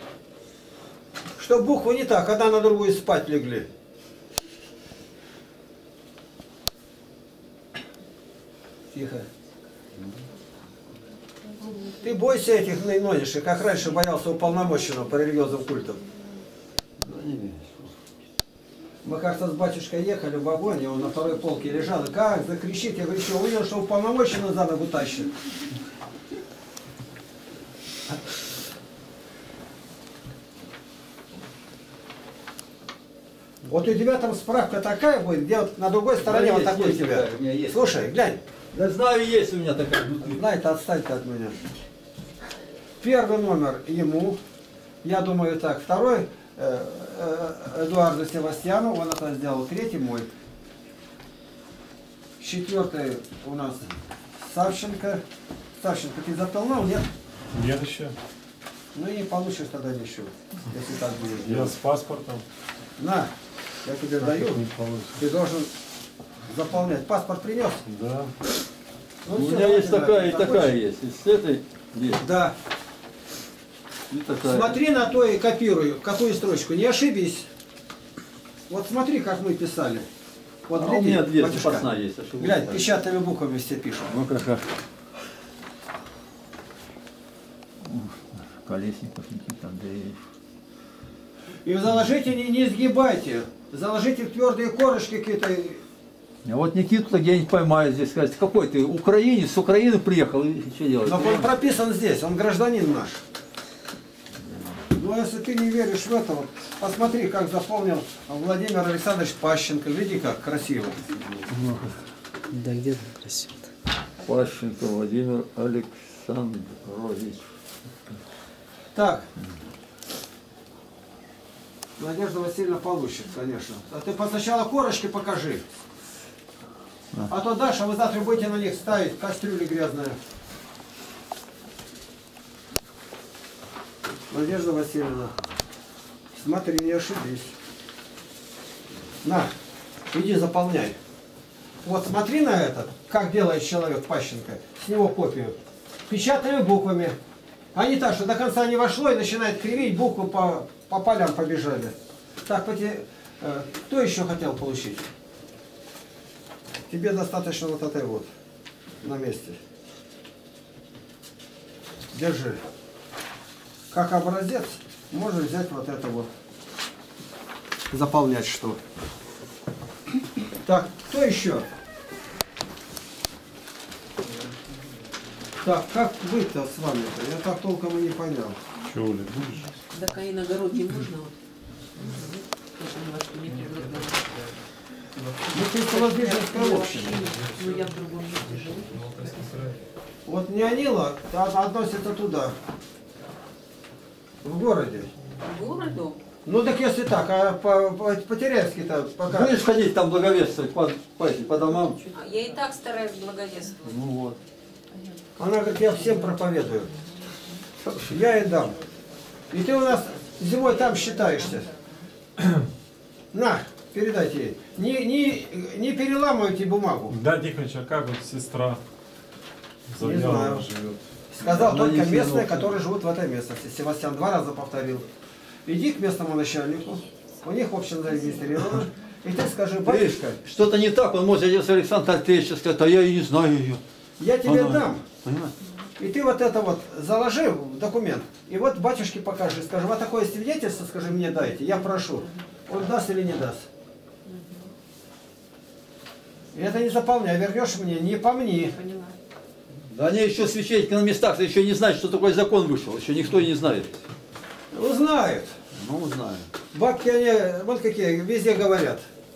чтоб буквы не так, одна на другую спать легли. Тихо. Ты бойся этих нынешних, как раньше боялся уполномоченного по религиозным культам. Мы как-то с батюшкой ехали в вагоне, он на второй полке лежал, и как закричит, я говорю, что увидел, что уполномоченный за ногу тащит. Вот у тебя там справка такая будет, где вот на другой стороне Да, вот есть, такой у есть тебя. такая, у меня есть. Слушай, глянь, Да знаю, есть у меня такая внутри. знай-то, отстань-то от меня. Первый номер ему, я думаю так, второй Эдуарду Севастьяну, он это сделал, третий мой. Четвертый у нас Савченко. Савченко, ты заполнял, нет? Нет еще. Ну и не получишь тогда ничего, если так будешь Я делать. с паспортом. На, я тебе даю, Не получится. ты должен заполнять. Паспорт принес? Да. Ну, У всё, меня есть давайте, такая и давайте, такая закончим. есть. И с этой есть. Да. И такая. Смотри на то и копируй, какую строчку, не ошибись. Вот смотри, как мы писали. Вот А у гляди, меня две батюшка. запасная есть. ошибка. Глянь, печатными буквами все пишут. Ну как. Колесников Никита Андреевич. И заложите, не сгибайте. Заложите в твердые корочки какие-то. А вот Никиту где-нибудь поймают здесь, сказать, какой ты украинец, с Украины приехал, и что делать? Но он прописан здесь, он гражданин наш. Ну, если ты не веришь в это, вот, посмотри, как заполнил Владимир Александрович Пащенко. Види, как красиво. Да где там красиво-то? Пащенко Владимир Александрович. Так. Надежда Васильевна получит, конечно. А ты сначала корочки покажи. А то дальше вы завтра будете на них ставить кастрюли грязные. Надежда Васильевна, смотри, не ошибись. На, иди заполняй. Вот смотри на это, как делает человек Пащенко, с него копию. Печатными буквами. А не так, что до конца не вошло и начинает кривить, буквы по полям побежали. Так, кто еще хотел получить? Тебе достаточно вот этой вот на месте. Держи. Как образец можно взять вот это вот. Заполнять что. Так, кто еще? Так, как вы-то с вами-то? Я так толком и не понял. Че, Оля, будешь? Так, а иногородний можно? Вот? Тоже немножко не предлагаю. Ну, ты Солодвиженская община. Ну, я в другом месте живу. Вот Неонила относится туда. В городе. В городу? Ну так если так, а по-теряевски-то пока... Будешь ходить там благовествовать по домам? Я и так стараюсь благовествовать. Ну вот. Она говорит, я всем проповедую. Я и дам. И ты у нас зимой там считаешься. На, передайте ей. Не переламывайте бумагу. Да, Тихонович, а как вот сестра Не знаю. Завьялова живет? Сказал Она только не местные, сильно. которые живут в этой местности. Севастьян 2 раза повторил. Иди к местному начальнику. У них община зарегистрирована. И ты скажи, Видишь, батюшка, что-то не так, он может одеться Александр Андреевич сказать, а я и не знаю ее. я тебе Она- дам. Понимаешь? И ты вот это вот заложи в документ. И вот батюшке покажи. Скажи, вот такое свидетельство, скажи, мне дайте. Я прошу. Он даст или не даст. И это не заполняй. Вернешь мне, не помни. Поняла. Да они еще священники на местах еще не знают, что такой закон вышел. Еще никто и не знает. Узнают. Ну, знаю. Бабки, они, вот какие, везде говорят.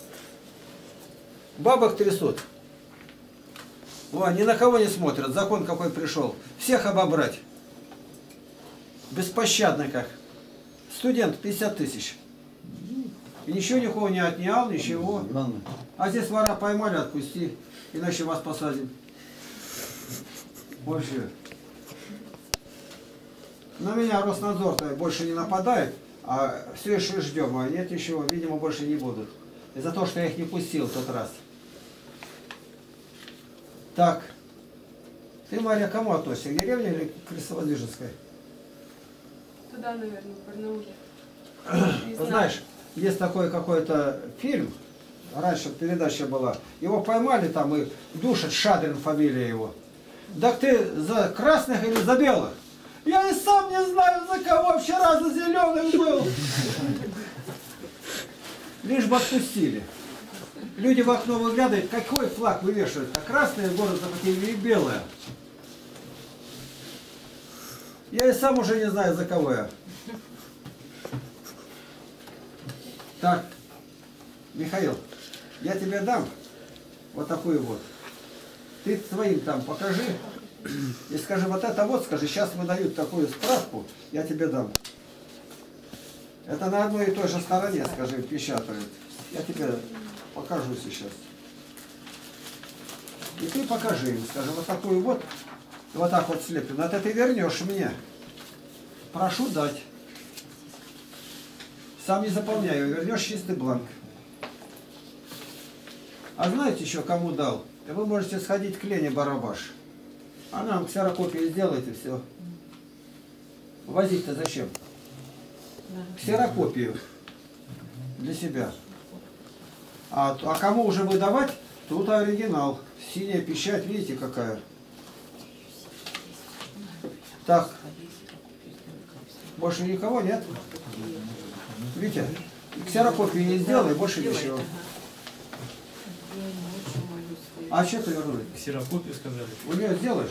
Бабок трясут. О, ни на кого не смотрят. Закон какой пришел. Всех обобрать. Беспощадно как. Студент 50 тысяч. И ничего никого не отнял, ничего. Ладно. А здесь вора поймали, отпусти. Иначе вас посадим. Вообще. На меня Роснадзор-то больше не нападает, а все еще ждем. А нет еще, видимо, больше не будут. Из-за того, что я их не пустил в тот раз. Так. Ты, Мария, к кому относишься? К деревне или к Крестовоздвиженской? Туда, наверное, в Барнауле. Не знаю. Знаешь, есть такой какой-то фильм, раньше передача была, его поймали там и душат, Шадрин фамилия его. Так ты за красных или за белых? Я и сам не знаю, за кого, вчера за зеленых был. Лишь бы отпустили. Люди в окно выглядывают, какой флаг вывешивают, а красные город захватили и белые. Я и сам уже не знаю, за кого я. Так, Михаил, я тебе дам вот такую вот. Ты своим там покажи и скажи, вот это вот, скажи, сейчас выдают такую справку, я тебе дам. Это на одной и той же стороне, скажи, печатают. Я тебе покажу сейчас. И ты покажи им, скажи, вот такую вот так вот слеплено. Это ты вернешь мне. Прошу дать. Сам не заполняю, вернешь чистый бланк. А знаете еще, кому дал? Вы можете сходить к Лене Барабаш. Она вам ксерокопию сделает и все. Возить-то зачем? Ксерокопию для себя. А кому уже выдавать, тут оригинал. Синяя печать, видите какая? Так. Больше никого нет? Витя, ксерокопию не сделай, больше ничего. А что ты вернули? Ксерокопию сказали. У нее сделаешь?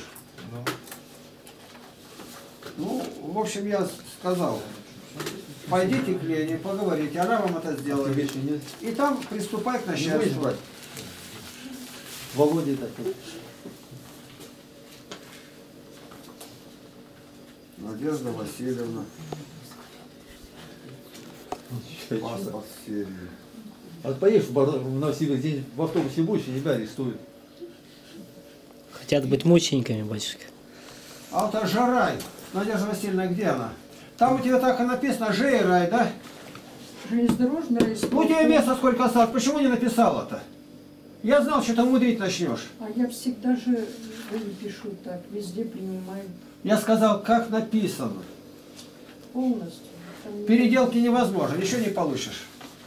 Ну, в общем, я сказал, пойдите к Лене, поговорите, она вам это сделает. И там приступай к начальству. Володя такой. Надежда Васильевна. Паспорт серии. А поедешь в Новосибирск, в автобусе будешь, и тебя арестуют. Хотят быть мучениками, батюшка. А вот Жарай, Надежда Васильевна, где она? Там у тебя так и написано Жей-рай, да? Железнодорожная Ну, у тебя места сколько осталось, почему не написала-то? Я знал, что ты мудрить начнешь. А я всегда же пишу так, везде принимаю Я сказал, как написано. полностью. Там Переделки невозможно, ничего не получишь.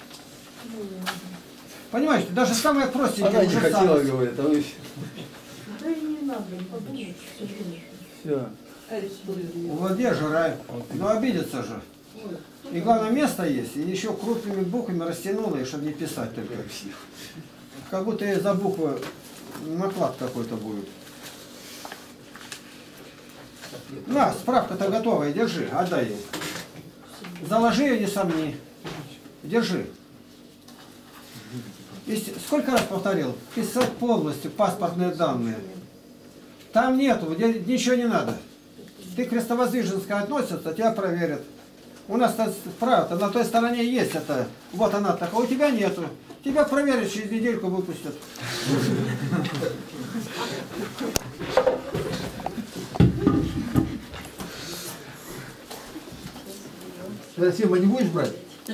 Понимаешь, даже самое простенькое Она не уже хотела, самое. говорит, а вы... Да и не надо, подумать, все же. Все. У Владимира рай. Ну обидится же. И главное место есть, и еще крупными буквами растянула, и чтобы не писать только. Как будто и за буквы наклад какой-то будет. На, справка-то готовая, держи, отдай ей. Заложи ее, не сомни. Держи. И сколько раз повторил? Писать полностью паспортные данные. Там нету, ничего не надо. Ты к крестовоздвиженской относится, тебя проверят. У нас правда, на той стороне есть это. Вот она такая, у тебя нету. Тебя проверят, через недельку выпустят. Сима, не будешь брать?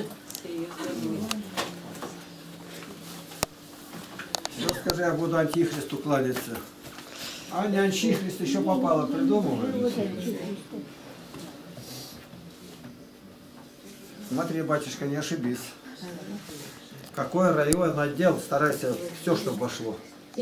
Все, скажи, я буду антихристу кланяться. А не антихрист еще попало, придумывают. Смотри, батюшка, не ошибись. Какой район отдел, старайся все, чтобы вошло.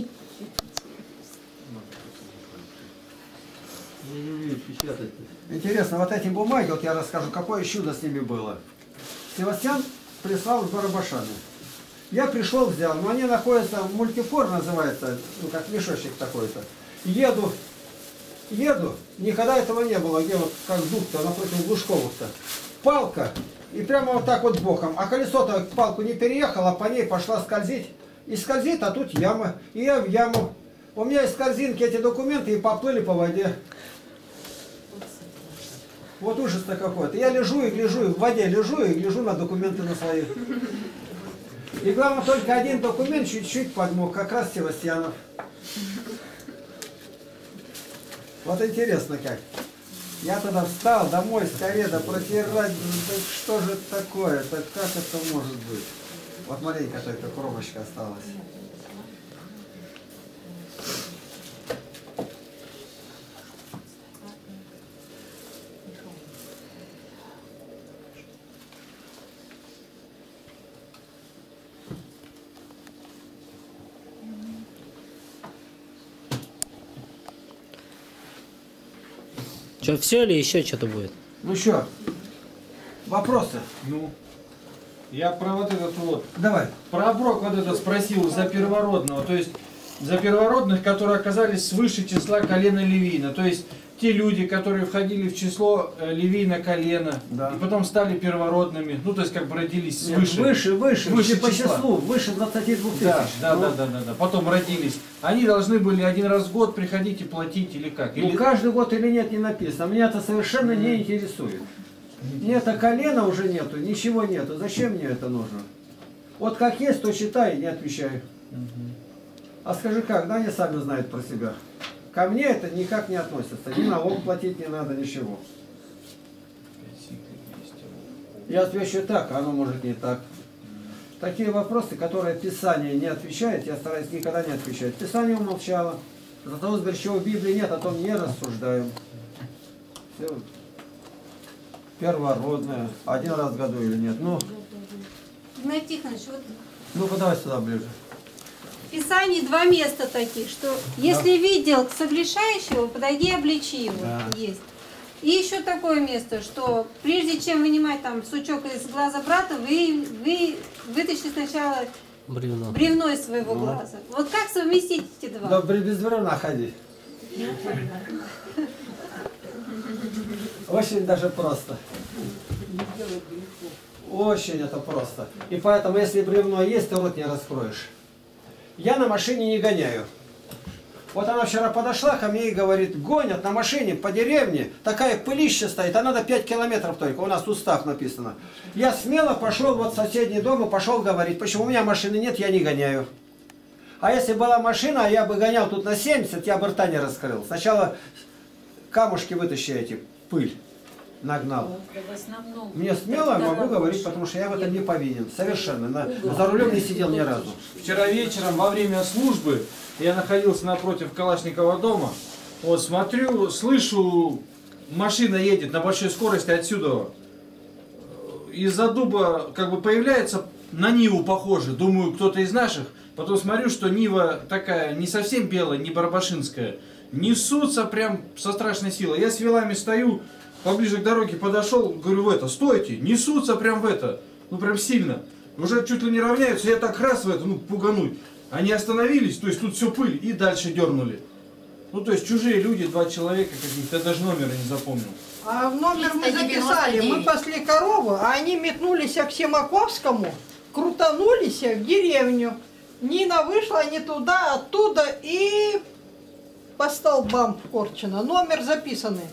Интересно, вот эти бумаги, вот я расскажу, какое чудо с ними было. Севастьян прислал с барабашами. Я пришел, взял, но они находятся, мультифор называется, ну как мешочек такой-то. Еду, никогда этого не было, где вот как зуб-то напротив Глушковых-то. Палка, и прямо вот так вот боком. А колесо-то палку не переехало, а по ней пошла скользить. И скользит, а тут яма. И я в яму. У меня из корзинки эти документы и поплыли по воде. Вот ужас-то какой-то. Я лежу и гляжу, в воде лежу и гляжу на документы на свои. И главное, только один документ чуть-чуть подмог, как раз Севастьянов. Вот интересно как. Я тогда встал домой скорее, да протирать, да что же это такое-то, как это может быть? Вот маленькая только коробочка осталась. Что, все или еще что-то будет? Ну что, вопросы? Ну, я про вот этот вот, Давай. про оброк вот этот спросил за первородного, то есть за первородных, которые оказались свыше числа колена Левина, то есть те люди, которые входили в число Левина колена, Да. и потом стали первородными, ну то есть как бы родились Нет, свыше. выше по числа. числу, выше 22 тысяч. Да, Ну, да, потом родились. Они должны были один раз в год приходить и платить или как? Ну, Или... каждый год или нет не написано. Меня это совершенно не интересует. Мне это колена уже нету, ничего нету. Зачем мне это нужно? Вот как есть, то считай, не отвечаю. А скажи как, да, они сами знают про себя. Ко мне это никак не относится. Ни налог платить не надо, ничего. Я отвечу так, а оно может не так. Такие вопросы, которые Писание не отвечает, я стараюсь никогда не отвечать. Писание умолчало. За того, чего в Библии нет, о том не рассуждаем. Все. Первородное. Один раз в году или нет. Ну, Игнатий Тихонович, вот ну-ка давай сюда ближе. в Писании два места таких, что если видел согрешающего, подойди и обличи его. Да. Есть. И еще такое место, что прежде чем вынимать там сучок из глаза брата, вы вытащите сначала бревно из своего глаза. Вот как совместить эти два? Да без бревна ходи. Очень даже просто. Очень это просто. И поэтому, если бревно есть, то рот не раскроешь. Я на машине не гоняю. Вот она вчера подошла ко мне и говорит, гонят на машине по деревне, такая пылища стоит, а надо 5 километров только, у нас устав написано. Я смело пошел вот в соседний дом и пошел говорить, почему у меня машины нет, я не гоняю. А если была машина, я бы гонял тут на 70, я бы рта не раскрыл. Сначала камушки вытащите, пыль нагнал. В основном. Мне смело могу говорить, потому что я в этом не повинен. Совершенно. За рулем не сидел ни разу. Вчера вечером во время службы я находился напротив Калашникова дома. Вот смотрю, слышу, машина едет на большой скорости отсюда. Из-за дуба как бы появляется на Ниву похоже. Думаю, кто-то из наших. Потом смотрю, что Нива такая не совсем белая, не барабашинская. Несутся прям со страшной силой. Я с вилами стою, поближе к дороге подошел, говорю, в это, стойте, несутся прям в это, ну прям сильно. Уже чуть ли не равняются, я так раз в это, ну пугануть. Они остановились, то есть тут все пыль, и дальше дернули. Ну то есть чужие люди, 2 человека каких-то, я даже номера не запомнил. А в номер мы записали, мы пасли корову, а они метнулись к Семаковскому, крутанулись в деревню. Нина вышла не туда, оттуда и по столбам вкорчено. Номер записанный.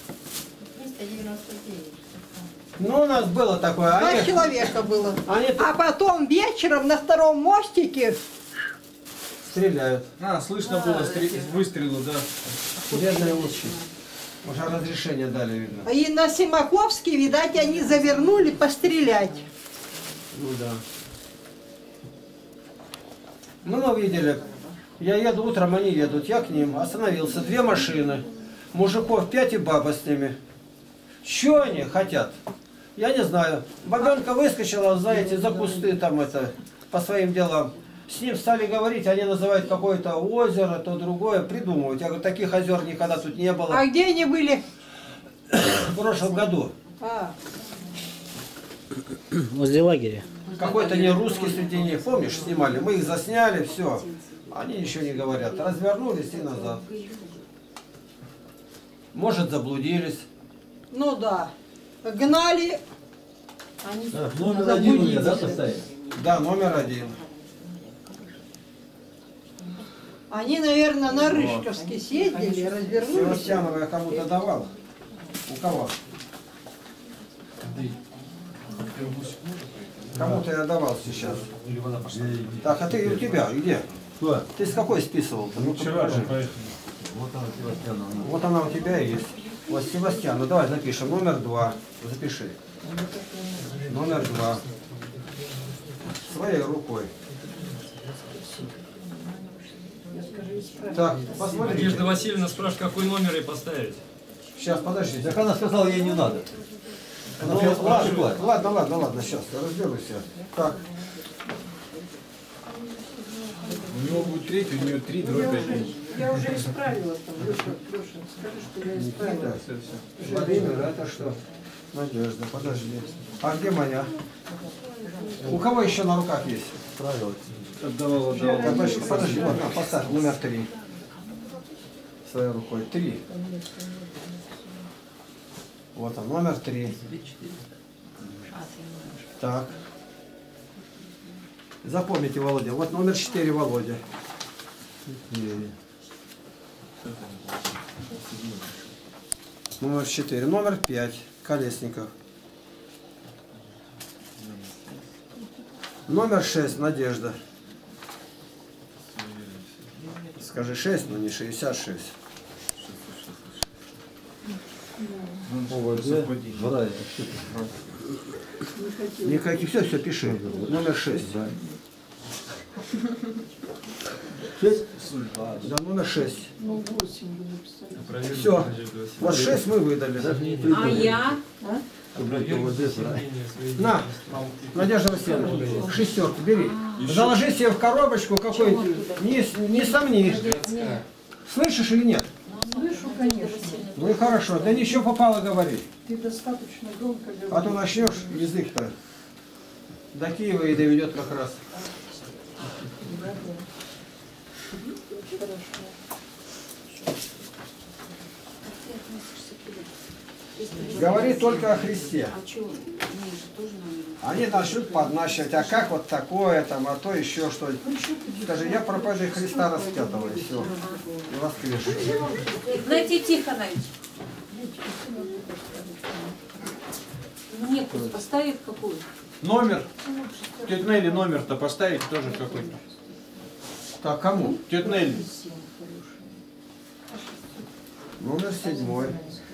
399. Ну, у нас было такое. 2 человека было. Они А потом вечером на 2-м мостике стреляют. А, слышно было выстрелы, да. Бедные лучи. Уже разрешение дали, видно. и на Семаковский, видать, они завернули пострелять. Ну да. Ну, мы видели. Я еду утром, они едут. Я к ним остановился. 2 машины. Мужиков 5 и баба с ними. Что они хотят? Я не знаю. Бабенка выскочила, знаете, за кусты там это, по своим делам. С ним стали говорить, они называют какое-то озеро, то другое, придумывать. Я говорю, таких озер никогда тут не было. А где они были? В прошлом году. Возле лагеря. Какой-то не русский среди них, помнишь, снимали. Мы их засняли, все. Они ничего не говорят. Развернулись и назад. Может, заблудились. Ну да. Гнали. Так, номер 1 у меня, да, поставить? Да, номер 1. Они, наверное, на Рыжковске съездили, развернулись. Севастьянова я кому-то давал. У кого? Кому-то я давал сейчас. Так, а ты у тебя где? Кто? Ты с какой списывал-то? Ну, Вчера покажи. там поехали. Вот она, Севастьянова. Вот она у тебя и есть. Вот Севастьян, ну давай запишем. Номер 2. Запиши. Номер 2. Своей рукой. Так, посмотрите. Надежда Васильевна спрашивает, какой номер ей поставить. Сейчас, подожди. Так она сказала, ей не надо. Она Ну, сейчас ладно, ладно, сейчас, я разберусь. Так, У него будет 3, у нее 3, дробь 1. Я уже исправила там, Леша, скажи, что я исправила. Владимир, это что? Надежда, подожди. А где моя? У кого еще на руках есть? правила. Отдавал. Так, подожди, вот, на, поставь номер 3. Своей рукой. 3. Вот он, номер 3. Так. Запомните, Володя. Вот номер 4, Володя. Номер 4. Номер 5. Колесников. Номер 6. Надежда. Скажи 6, но не 66. Врать. Никаких, все, пиши. Номер 6. 6? Да, номер 6. Ну, 8 вы написали. Все. Вот 6 мы выдали. А я? На, Надежда Васильевна, 6 бери. Заложи себе в коробочку какой-нибудь, не сомни. Слышишь или нет? Слышу, конечно. Ну и хорошо, да ничего попало говорить. Ты достаточно громко говоришь. А то начнешь язык-то до Киева и доведет как раз. Говори только о Христе. Они начнут подначивать, а как вот такое там, а то еще что-нибудь. Скажи, я проповедую Христа распятого, и все. И воскресшего. Игнатий Тихонович. Мне пусть поставит какую? Номер. Тетя Нелли номер-то поставить тоже какой-то. Так, кому? Тетя Нелли. Номер 7.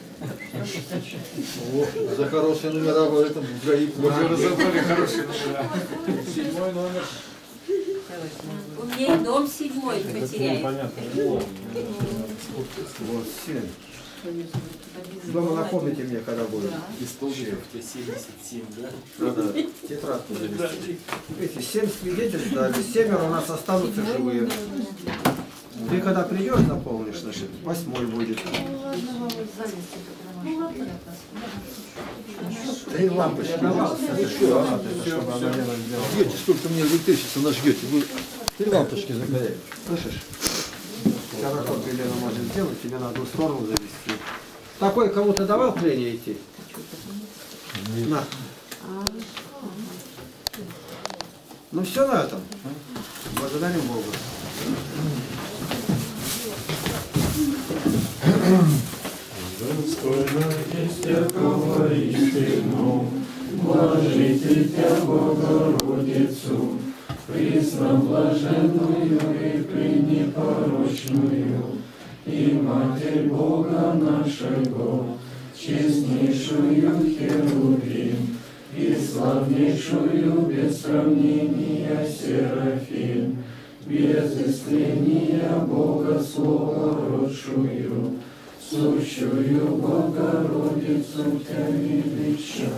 О, за хорошие номера в этом в ГАИ. Уже разобрали хорошие номера. 7 номер. У меня и дом 7 потеряет. Понятно. Вот 7. Дома напомните мне, когда будет. Источников у тебя 77, да? Надо тетрадку завести. Видите, 7 свидетельств дали, 7 у нас останутся живые. Ты когда придешь, заполнишь, значит, 8 будет. Да и лампочки. Жгете, сколько мне электричества нажгете. Вы 3 лампочки загоряете. Слышишь? Каракот Елена может сделать, тебе на одну сторону завести. Такой кому-то давал кление идти? На. Ну все на этом. Благодарим Бога. Достойно есть всякого истину, блажите Тя, Богородицу, присно блаженную и пренепорочную, и Матерь Бога нашего, честнейшую Херувим, и славнейшую без сравнения Серафим, без истления Бога Слова родшую, сущую Богородицу Тя величаем.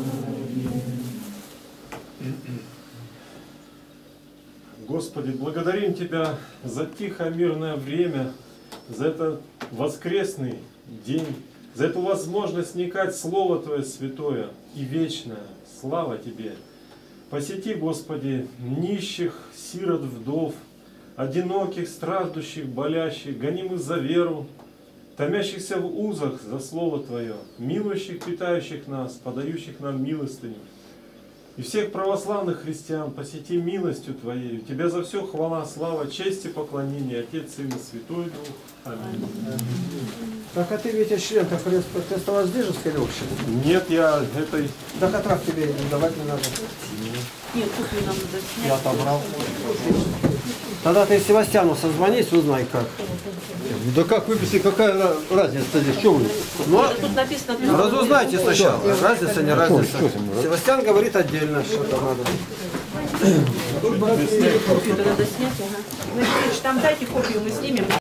Господи, благодарим Тебя за тихое мирное время, за этот воскресный день, за эту возможность вникать в Слово Твое святое и вечное. Слава Тебе! Посети, Господи, нищих, сирот, вдов, одиноких, страждущих, болящих, гонимых за веру, томящихся в узах за Слово Твое, милующих, питающих нас, подающих нам милостыню. И всех православных христиан посети милостью Твоей. Тебе за все хвала, слава, честь и поклонение, Отец, Сын и Святой Дух. Аминь. Так, а ты ведь член Христово-Воздвиженской общины? Нет, я этой... Так, а трав тебе давать не надо. Нет, тут нам надо снять. Я отобрал. Тогда ты Севастьяну созвонись, узнай как. Да как выписать, какая разница здесь? Что вы? Но Тут написано... разузнайте сначала. Разница, не разница. Севастьян говорит отдельно, что там надо. Копию надо снять, ага. Значит, там дайте копию, мы снимем.